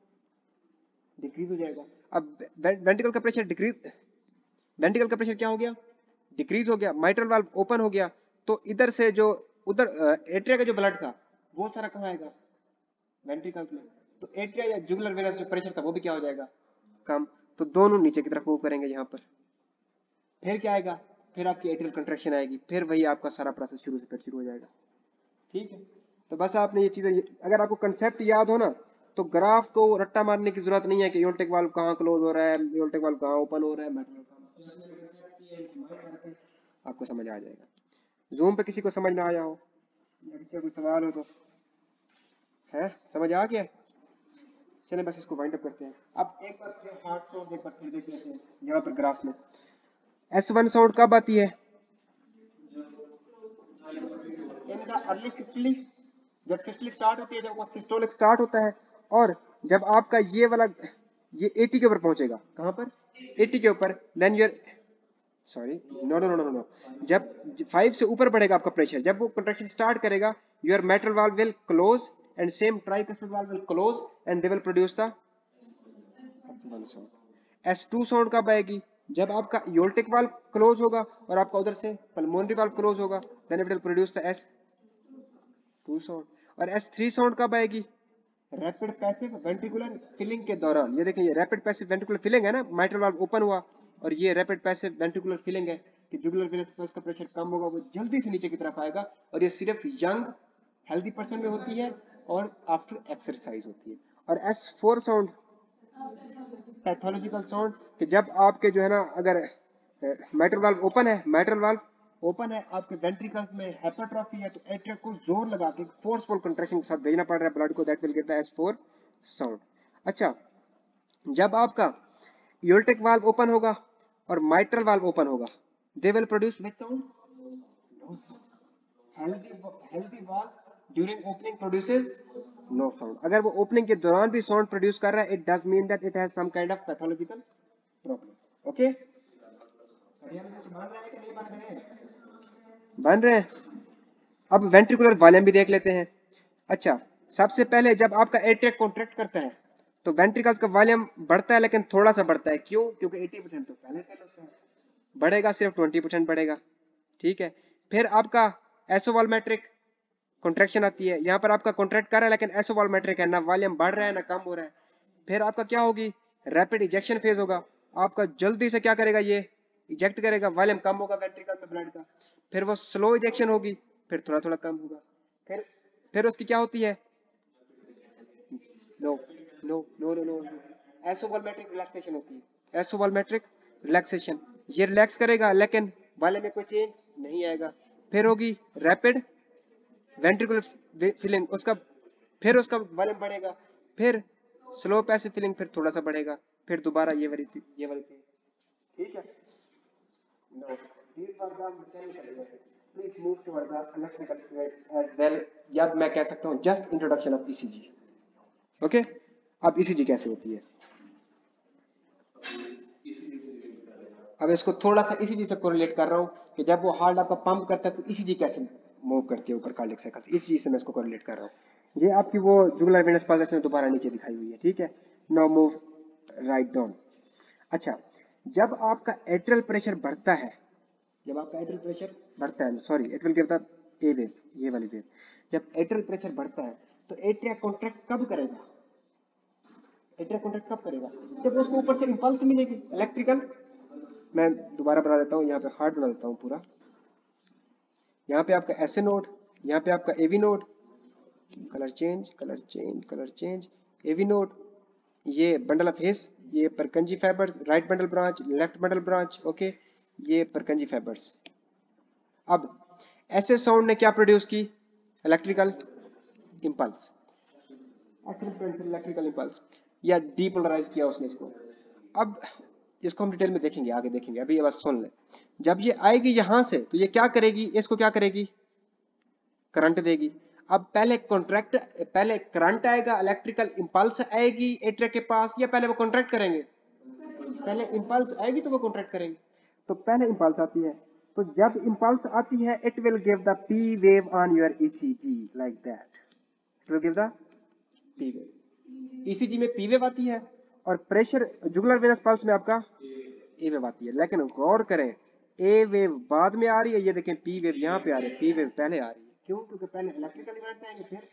डिक्रीज हो जाएगा। अब वेंट्रिकल का प्रेशर डिक्रीज, वेंट्रिकल का प्रेशर क्या हो गया, डिक्रीज हो गया, माइट्रल वाल्व ओपन हो गया, तो इधर से जो उधर एट्रिया का जो ब्लड था वो सारा कहाँ आएगा, वेंट्रिकल्स में, तो एट्रिया या जुगुलर वेनस जो प्रेशर था वो भी क्या हो जाएगा, कम, तो दोनों नीचे की तरफ मूव करेंगे यहाँ पर। फिर क्या आएगा, फिर आपकी एट्रियल कंट्रैक्शन आएगी, फिर वही आपका सारा प्रोसेस शुरू से फिर शुरू हो जाएगा। ठीक है, तो बस आपने ये चीजें, अगर आपको कंसेप्ट याद हो ना, तो ग्राफ को रट्टा मारने की जरूरत नहीं है कि एओर्टिक वाल्व कहाँ क्लोज हो रहा है, एओर्टिक वाल्व कहाँ ओपन हो रहा है, आपको समझ आ जाएगा। जूम पे किसी को समझ ना आया हो या किसी का कोई सवाल हो तो है, समझ आ गया, चले बस इसको वाइंड अप करते हैं। अब एक बार फिर हार्ड साउंड एक बार फिर देख लेते हैं यहाँ पर ग्राफ में। एस वन साउंड कब आती है, इन द अर्ली सिस्टोली, जब सिस्टोली स्टार्ट होती है, जब वो सिस्टोलिक स्टार्ट होता है, और जब आपका ये वाला ये अस्सी के ऊपर पहुंचेगा, कहां पर, अस्सी के ऊपर, then your sorry no no no no no जब फाइव से ऊपर बढ़ेगा आपका प्रेशर, जब वो कंट्रैक्शन स्टार्ट करेगा, your mitral valve will close and same tricuspid valve will close and they will produce the S two sound कब आएगी, जब आपका एओर्टिक वाल्व क्लोज होगा और आपका उधर से पल्मोनरी वाल्व क्लोज होगा, then it will produce the S two sound. और एस थ्री साउंड कब आएगी, रैपिड पैसिव वेंट्रिकुलर फिलिंग के दौरान। ये देखिए, ये रैपिड पैसिव वेंट्रिकुलर फिलिंग है ना, माइट्रल वाल्व ओपन हुआ, और ये रैपिड पैसिव वेंट्रिकुलर फिलिंग है कि जुगुलर वेनस पल्स का प्रेशर कम होगा, वो जल्दी से नीचे की तरफ आएगा, और ये सिर्फ यंग हेल्दी पर्सन में होती है और आफ्टर एक्सरसाइज होती है। और S four sound pathological sound, कि जब आपके जो है ना, अगर माइट्रल वाल्व ओपन है, माइट्रल वाल्व ओपन है, आपके वेंट्रिकल्स में हाइपरट्रॉफी है, तो एट्रिया को जोर लगा के फोर्सफुल कंट्रैक्शन के साथ भेजना पड़ रहा है ब्लड को, that will give the S four sound. अच्छा, जब आपका एओर्टिक वाल्व ओपन होगा और माइट्रल वाल्व ओपन होगा, they will produce which sound? No sound. Healthy healthy valve during opening produces no sound. अगर वो opening के दौरान भी sound produce कर रहा है, it does mean that it has some kind of pathological problem. Okay? Cardiologist बन रहे हैं कि नहीं बन रहे हैं? बन रहे हैं. अब ventricular volume भी देख लेते हैं. अच्छा, सबसे पहले जब आपका एट्रिया कॉन्ट्रैक्ट करता है तो वेंट्रिकल्स का वॉल्यूम बढ़ता है, लेकिन थोड़ा सा बढ़ता है. क्यों? क्योंकि अस्सी परसेंट तो पहले से होता है, बढ़ेगा सिर्फ बीस परसेंट बढ़ेगा. ठीक है. फिर आपका एसोवॉल्मेट्रिक कॉन्ट्रैक्शन आती है. यहाँ पर आपका कॉन्ट्रैक्ट कर रहा है लेकिन एसोवॉल्मेट्रिक है, ना वॉल्यूम बढ़ रहा है ना कम हो रहा है. फिर आपका क्या होगी? रैपिड इजेक्शन फेज होगा. आपका जल्दी से क्या करेगा? ये इजेक्ट करेगा, वॉल्यूम कम होगा वेंट्रिकल में ब्लड का. फिर वो स्लो इजेक्शन होगी, फिर थोड़ा थोड़ा कम होगा. फिर फिर उसकी क्या होती है? No no no no no isovolumetric relaxation होती है. एसोवॉल्मेट्रिक रिलैक्सेशन, ये रिलैक्स करेगा लेकिन वॉल्यूम में कोई चेंज नहीं आएगा. फिर होगी रैपिड वेंट्रिकुलर फिलिंग, उसका फिर उसका वॉल्यूम बढ़ेगा. फिर स्लो पैसिव फिलिंग, फिर थोड़ा सा बढ़ेगा. फिर दोबारा ये वाली ये वाली फेज. ठीक है. No these were the mechanical events. Please move toward the electrical events as well. या मैं कह सकता हूं just introduction of ECG. Okay. अब ईसीजी कैसे होती है? अब इसको थोड़ा सा ईसीजी से कोरिलेट कर रहा हूं कि जब वो हार्ट आपका पंप करता है तो ईसीजी कैसे मूव करती है ऊपर कार्डियक साइकिल. इस चीज से मैं इसको कोरिलेट कर रहा हूं. ये आपकी वो जुगुलर वेनस पासेज में दोबारा नीचे दिखाई हुई है. ठीक है. Now move right down. अच्छा, जब आपका एट्रियल प्रेशर बढ़ता है, जब आपका एट्रियल प्रेशर बढ़ता है, sorry it will give the A wave, ये वाली वेव. जब एट्रियल प्रेशर बढ़ता है तो एट्रिया कॉन्ट्रैक्ट कब करेगा? एट्रिया कॉन्ट्रैक्ट कब करेगा? जब उसको ऊपर से इंपल्स मिलेगी इलेक्ट्रिकल. मैं दोबारा बना देता हूँ, यहाँ पे हार्ट बना देता हूँ पूरा. यहाँ पे आपका एस ए नोड, यहाँ पे आपका AV node. Colour change colour change colour change. AV node, ये बंडल ऑफ हेस, ये Purkinje fibres, right bundle branch, left bundle branch. Okay, ये परकंजी फाइबर्स. अब ऐसे साउंड ने क्या प्रोड्यूस की? Electrical impulse. इलेक्ट्रिकल इंपल्स या डीपोलराइज किया उसने इसको. अब इसको हम डिटेल में देखेंगे, आगे देखेंगे. अभी ये बस सुन ले. जब ये आएगी यहां से तो ये क्या करेगी? इसको क्या करेगी? करंट देगी. अब पहले कॉन्ट्रैक्ट पहले करंट आएगा, इलेक्ट्रिकल इंपल्स आएगी एट्रिया के पास, या पहले वो कॉन्ट्रैक्ट करेंगे? पहले इंपल्स आएगी तो वो कॉन्ट्रैक्ट करेंगे. तो पहले इंपल्स आती है. तो जब इंपल्स आती है it will give the P wave on your ECG like that. It will give the P wave. ECG में पी वेव आती है और प्रेशर जुगुलर वेनस पल्स में आपका ए वेव आती है. लेकिन गौर करें, ए वेव बाद में आ रही है. ये देखें पी वेव यहाँ पे आ रही है, पी वेव पहले आ रही है. क्यों? क्योंकि पहले इलेक्ट्रिकल इवेंट आएंगे फिर.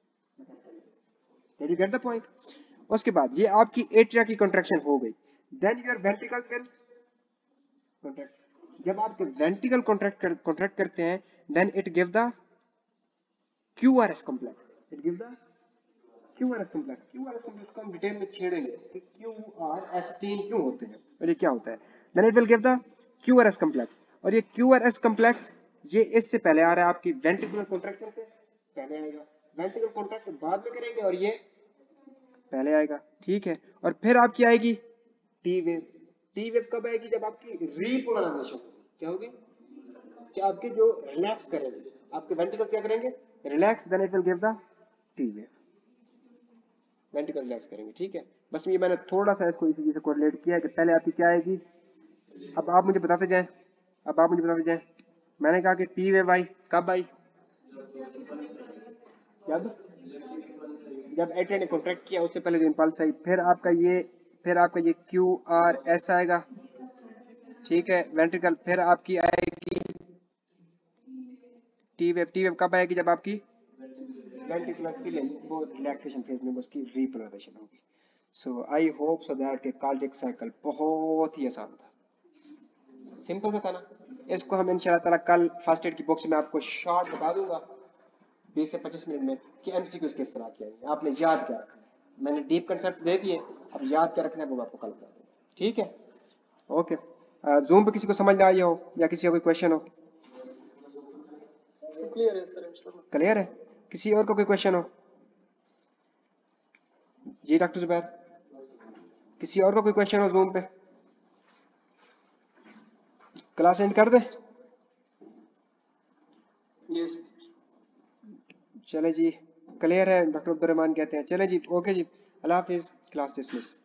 Did you get the point? उसके बाद ये आपकी एट्रिया की कॉन्ट्रैक्शन हो गई. Then your ventricle will contract. जब आप वेंट्रिकल कॉन्ट्रैक्ट कर, कॉन्ट्रैक्ट करते हैं then it give the QRS complex. It give the QRS complex. QRS complex को हम डिटेल में छेड़ेंगे कि क्यूआरएस तीन क्यों होते हैं और ये क्या होता है. Then it will give the QRS complex. और ये क्यूआरएस कॉम्प्लेक्स ये इससे पहले आ रहा है, आपकी वेंट्रिकुलर कॉन्ट्रैक्शन से पहले आएगा. वेंट्रिकुलर कॉन्ट्रैक्ट बाद में करेंगे और ये पहले आएगा. ठीक है. और फिर आपकी आएगी टी वेव. टी वेव कब आएगी? जब आपकी रीपोलराइजेशन होगी. क्या होगी? कि आपके जो रिलैक्स करेंगे, आपके वेंट्रिकल्स क्या करेंगे? Relax. Then it will give the T wave. Ventricle relax करेंगे. ठीक है. बस ये मैंने थोड़ा सा इसको इसी चीज से कोरिलेट किया कि पहले आपकी क्या आएगी. अब आप मुझे बताते जाएं अब आप मुझे बताते जाएं मैंने कहा कि टी वेव आई कब आई? जब जब एट्रिया ने कॉन्ट्रैक्ट किया, उससे पहले जो इंपल्स आई. फिर आपका ये फिर आपका ये क्यू आर एस आएगा. ठीक है. वेंट्रिकल. फिर आपकी आएगी टी वेव. टी वेव कब आएगी? जब आपकी वेंट्रिकुलर फिलिंग वो रिलैक्सेशन फेज में उसकी रीपोलराइजेशन होगी. So I hope so that के कार्डियक साइकिल बहुत ही आसान था, सिंपल सा था ना. इसको हम इंशाल्लाह ताला कल फर्स्ट एड की बुक्स में आपको शॉर्ट बता दूंगा बीस से पच्चीस मिनट में कि एमसीक्यूज किस तरह किया है. आपने याद क्या रखना है. मैंने डीप कंसेप्ट दे दिए, अब याद क्या रखना है वो मैं आपको कल बता दूंगा. ठीक है. ओके. जूम पे किसी को समझ ना आई हो या किसी का कोई क्वेश्चन हो? क्लियर है सर इंशाल्लाह. क्लियर है. किसी और का कोई क्वेश्चन हो? जी डॉक्टर जुबैर, किसी और का कोई क्वेश्चन हो जूम पे? क्लास एंड कर दे। यस चले जी, क्लियर है, डॉक्टर अब्दुल रहमान कहते हैं। चले जी, ओके जी, अल्लाह हाफिज, क्लास डिसमिस।